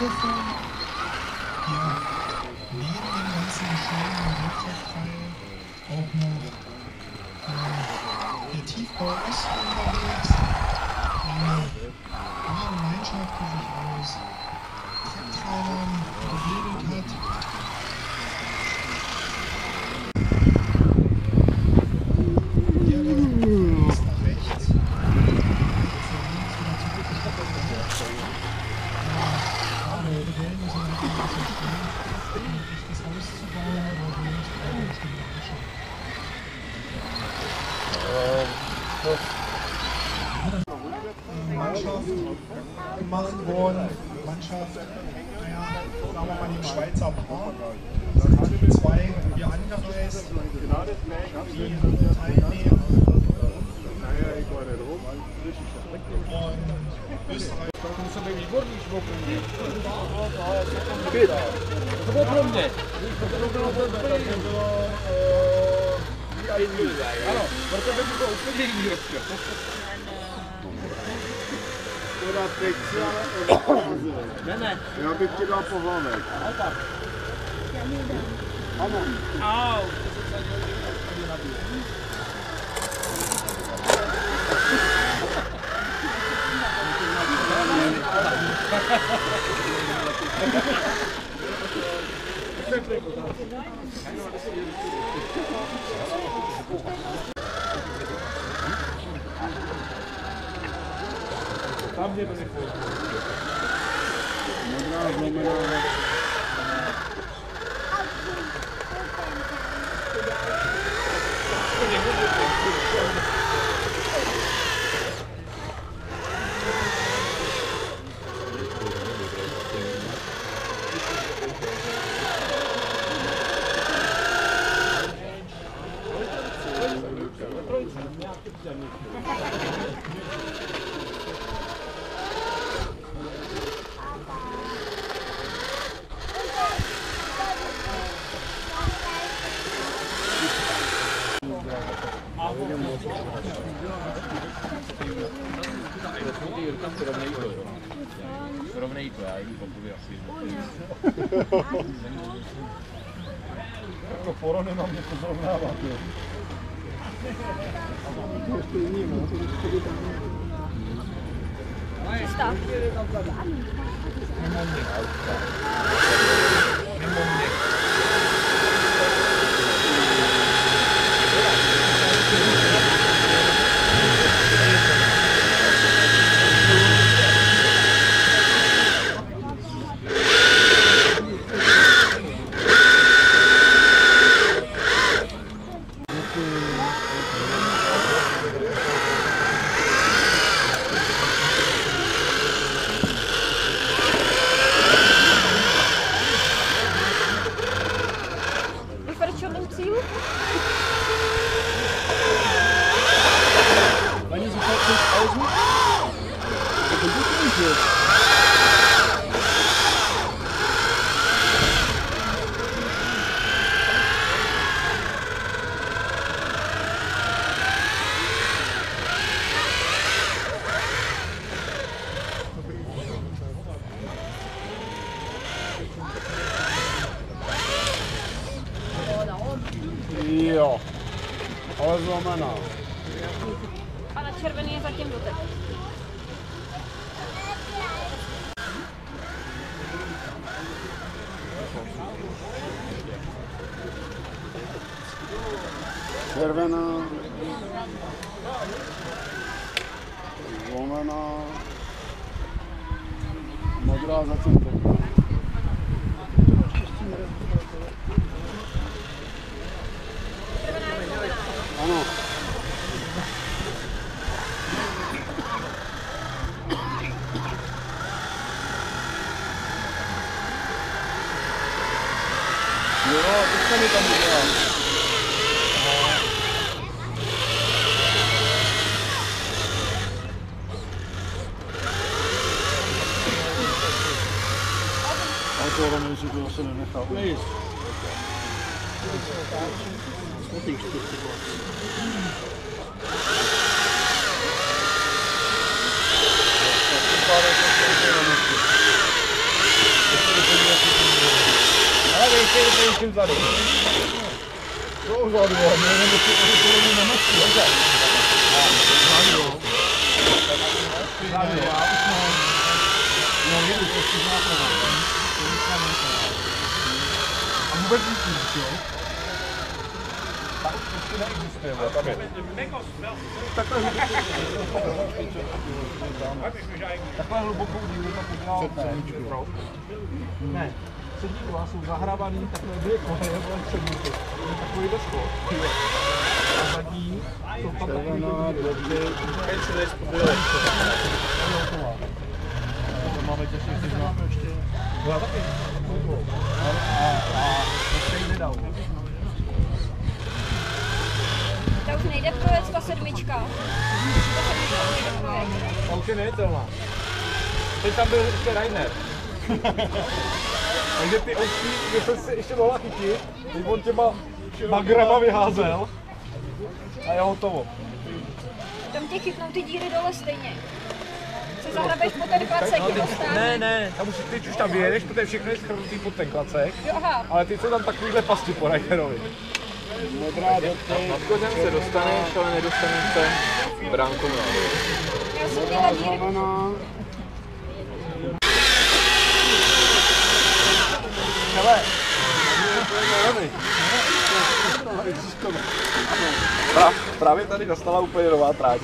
Mikrofon. Ja, neben dem ganzen Geschehen im Windkraftteil auch noch äh, der Tiefbau ist unterwegs. Eine wahre Gemeinschaft, die sich aus Trucktrailern gebildet hat. Mannschaft gemacht worden. Mannschaft, naja, sagen wir mal die Schweizer Paar. Da sind zwei hier angereist, die teilnehmen. Und Österreich. Oder Flexion oder Nein, nein. Ja, bitte da vorne. Au! Tam nie będzie Rovnej to, já jdu pokud asi. Jako foro nemám něco zrovnávat. Stav. Jo, ale zlomená. A na červený je zatím dotek. Červená, zlomená, modrá zatím dotek. Ano. Jo, teďka mi tam udělám. Ale to rovně, že to zase nenechal. Nejist. počkej, to je tím vzadu. To už vzadu, ale nevím, jestli to kolem na masku. Dobře. Vzadu, jo. Vzadu, já už mám. No, jedu, to si znáprava. A vůbec nic nic, jo? Tak už prostě neexistuje, ale tam je. Takhle Takhle hlubokou díru tam udělal ne. Ne. Přední kola jsou zahrabaný, takhle dvě koleje, ale přední to. Je takový desko. A zadní jsou tam takový dobře. Kaj si jdeš po chvíli. To máme těžší signál. Byla taky. A to se jí nedal. Ta už nejde projet ta sedmička. Ta sedmička nejde projet. Ta už je nejetelná. Teď tam byl ještě Rainer. Takže ty očí, že jsem si ještě mohla chytit, teď on těma magrama vyházel a je hotovo. Tam tě chytnou ty díry dole stejně. Se zahrabeš po ten klacek, no, ty ne, ne, tam už, teď už tam vyjedeš, protože všechno je schrnutý pod ten klacek. Jo, aha. Ale teď jsou tam takovýhle pasti po Rainerovi. Modrá do té. Na koněm se dostaneš, ale nedostaneš se bránkou na. Já jsem měla díry. Hele, Pra, právě tady nastala úplně nová tráč.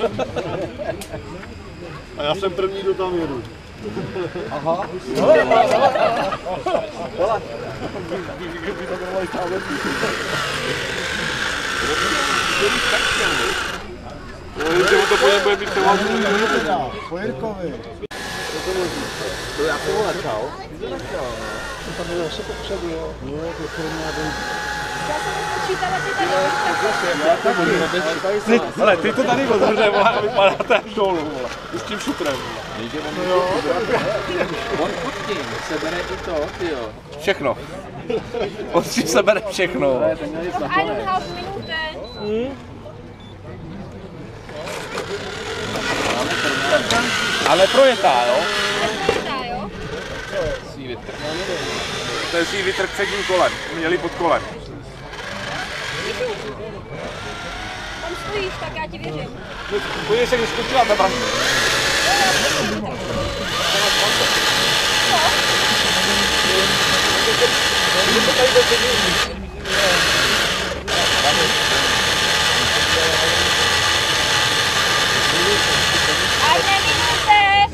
A já jsem první, kdo tam jedu. Aha. Hele, hele, hele. Hele. By to bylo i stále. No, že to po něm bude být třeba po Jirkovi. To já jsem ho načal. Ty to načal, no. To tam bylo, se popředu, jo. Jo, to se mě nabili. Já jsem počítala, ty tady. Hele, ty to tady odhrne, vypadáte až dolů, vole. I s tím šutrem, vole. No jo. On počkej, sebere i to, tyjo. Všechno. On si sebere všechno. Einen halb Minuten. Ale projetá, jo? Neprojetá, jo? Sívitr. To je sívitr předním kolem. Měli pod kolem. Tam stojíš, tak já ti věřím. Podívej se, když skočila ta bránka. Eine Minute!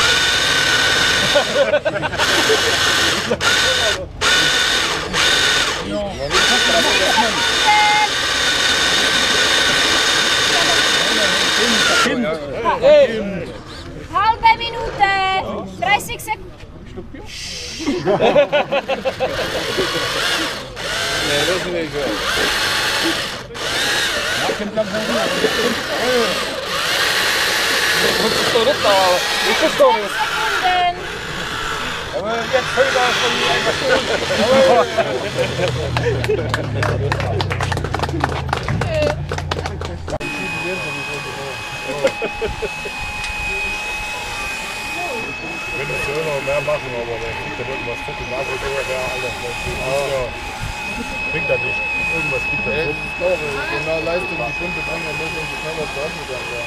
Halbe Minute! dreißig Sekunden! Ne, rozumíš, že? On si to dostal, ale víš co z toho? Sekunden! Ale jak přejdá, to mi aj Wenn du es noch mehr machen, aber dann kriegt er irgendwas Foto nach oder wäre alles. Ja. Bringt er nicht. Irgendwas gibt er. Ich glaube, genau Leistung, die Punkte bringen, dann muss man sich schneller dran sein. Ja.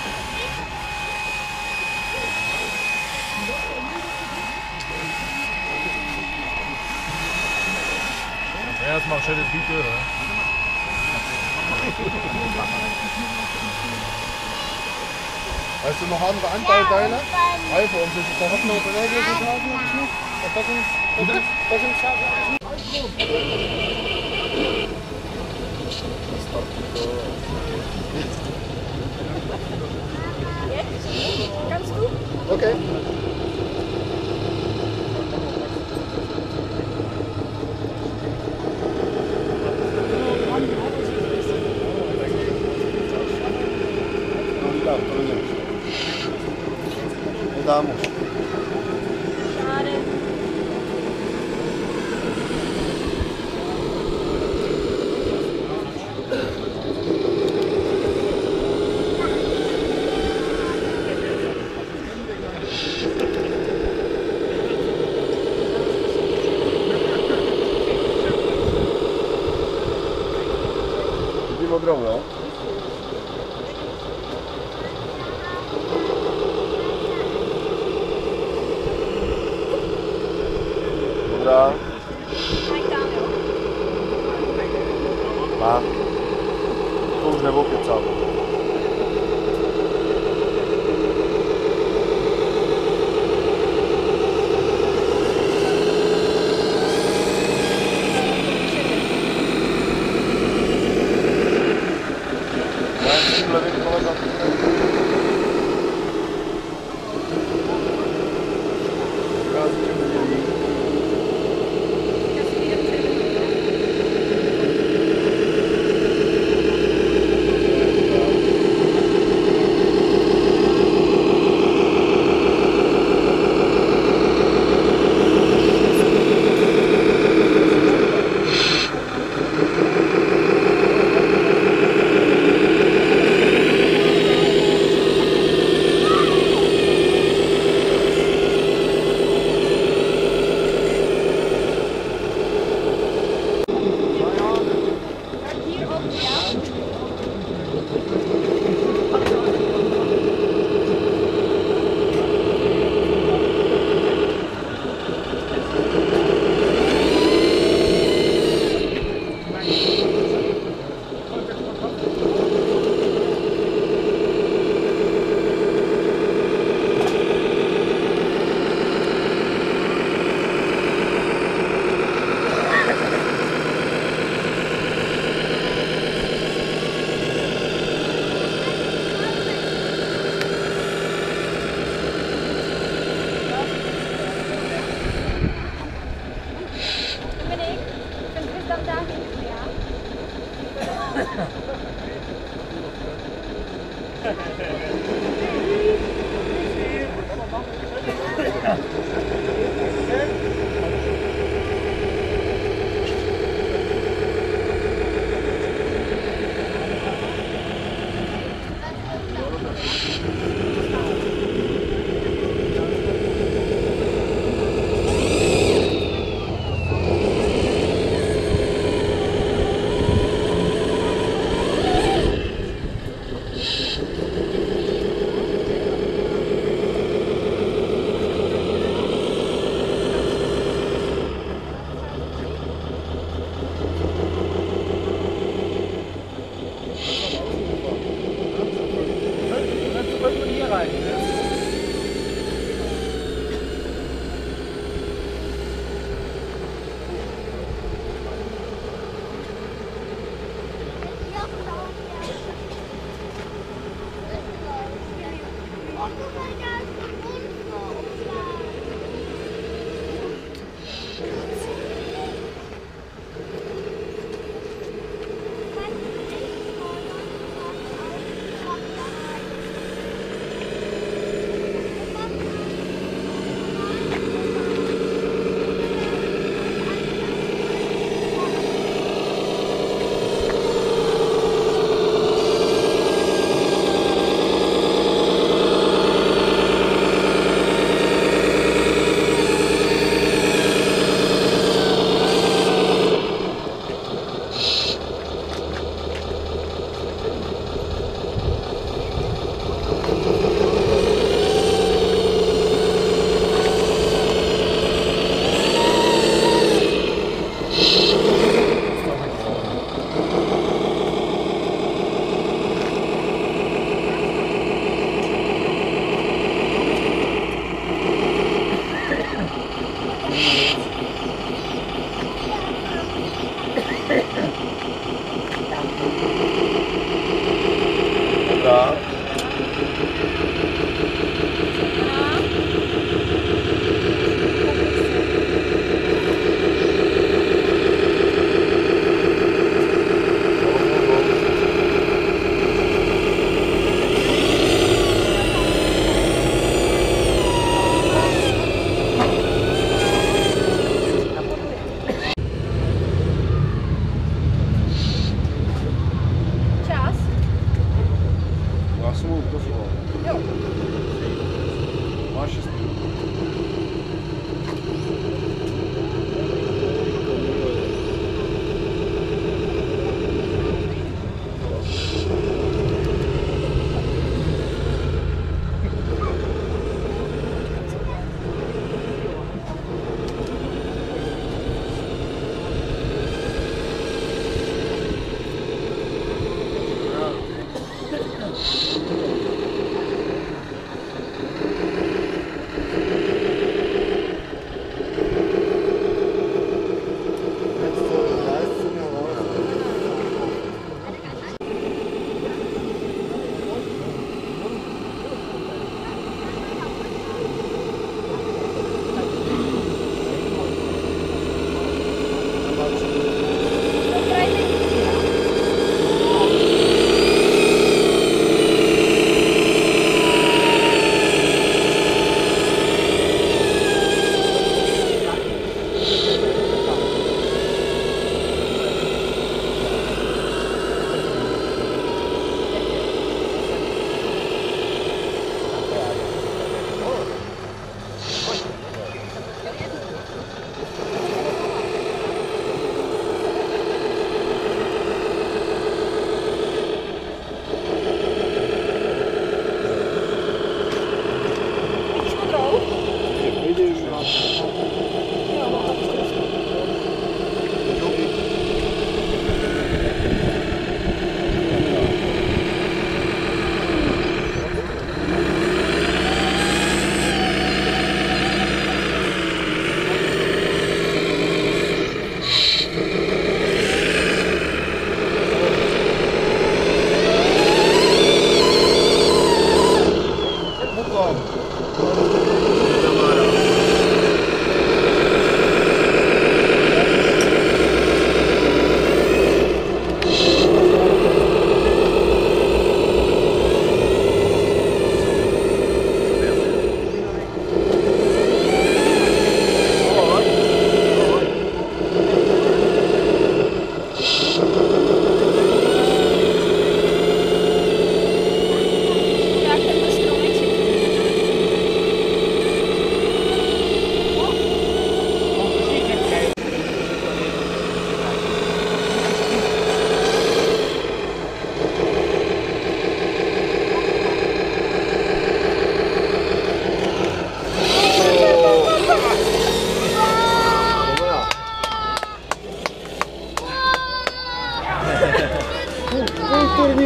Ja, jetzt mach schönes Video, ne? Weißt du noch andere Anteilteile? Alpha und das ist da hat noch Beläge geschlagen und so. Das ist das ist Jetzt? Kannst du? Okay. Damos. Schade. modrou, jo? Modrá. Mají tam, jo. Má. To už neokecám. Já si vyjdu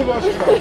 Überstand.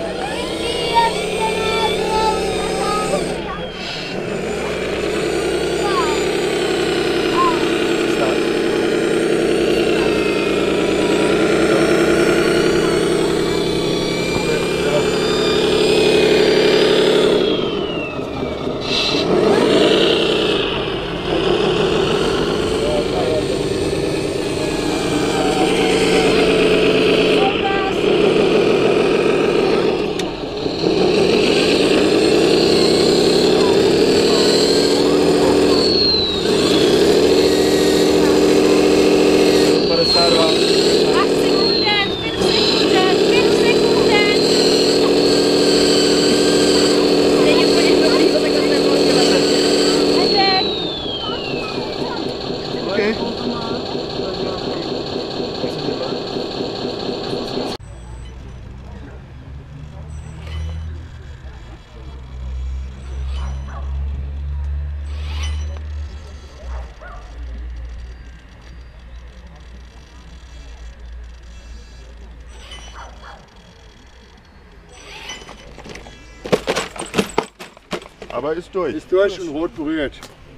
Aber ist durch. Ist durch und rot berührt.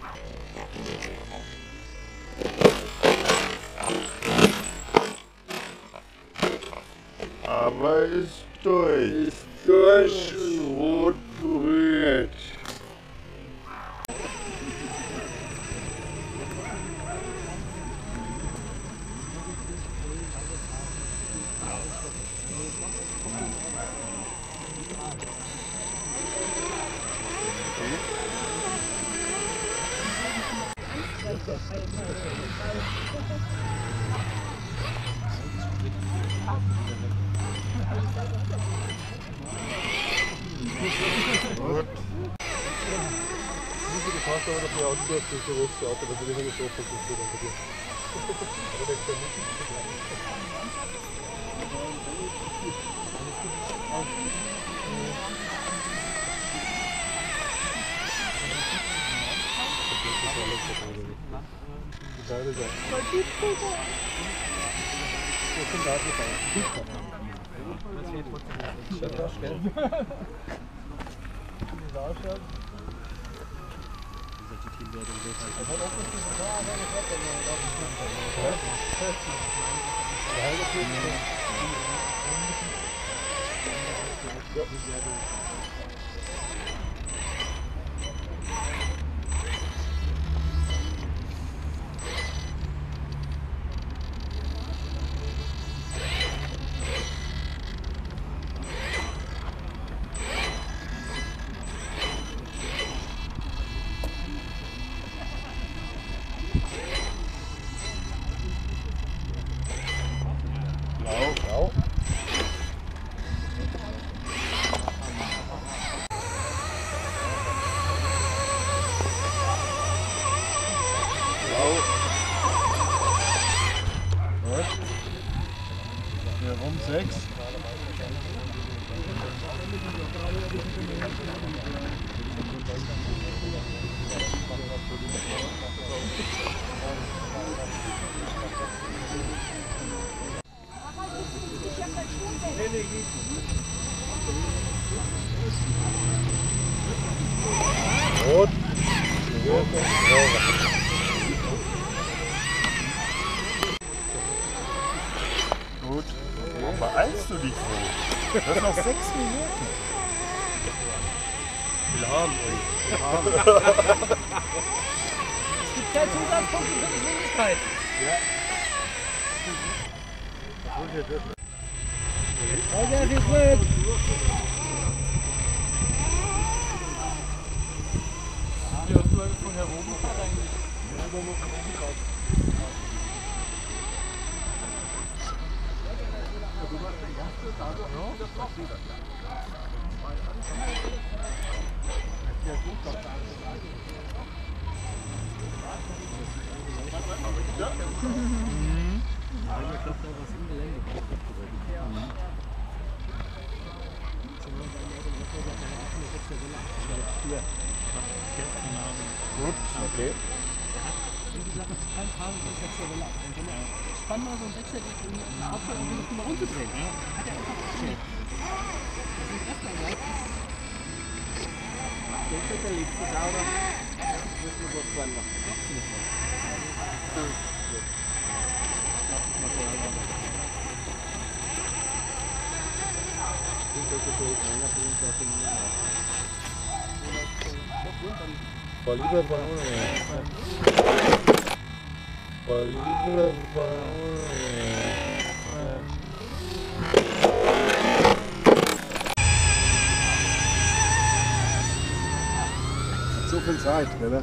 Aber ist durch. Ist durch und rot berührt. Gut. Sechs. Rot. Gut. Warum beeilst du dich so? Das sind noch sechs Minuten. Will haben, ey. Haben. Es gibt keinen Zusatzpunkt für Geschwindigkeit. Ja. Also, viel Glück. Wie hast du von Herrn Robenfahrt eigentlich? Ja, da muss man auch Gut, okay. Spann mal so ein Wechsel, den Hauptsache, um mal rumzudrehen. Hat er einfach Voll lieber Braune. Voll lieber Braune. So viel Zeit, oder?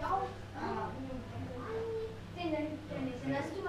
Den, den, den, den hast du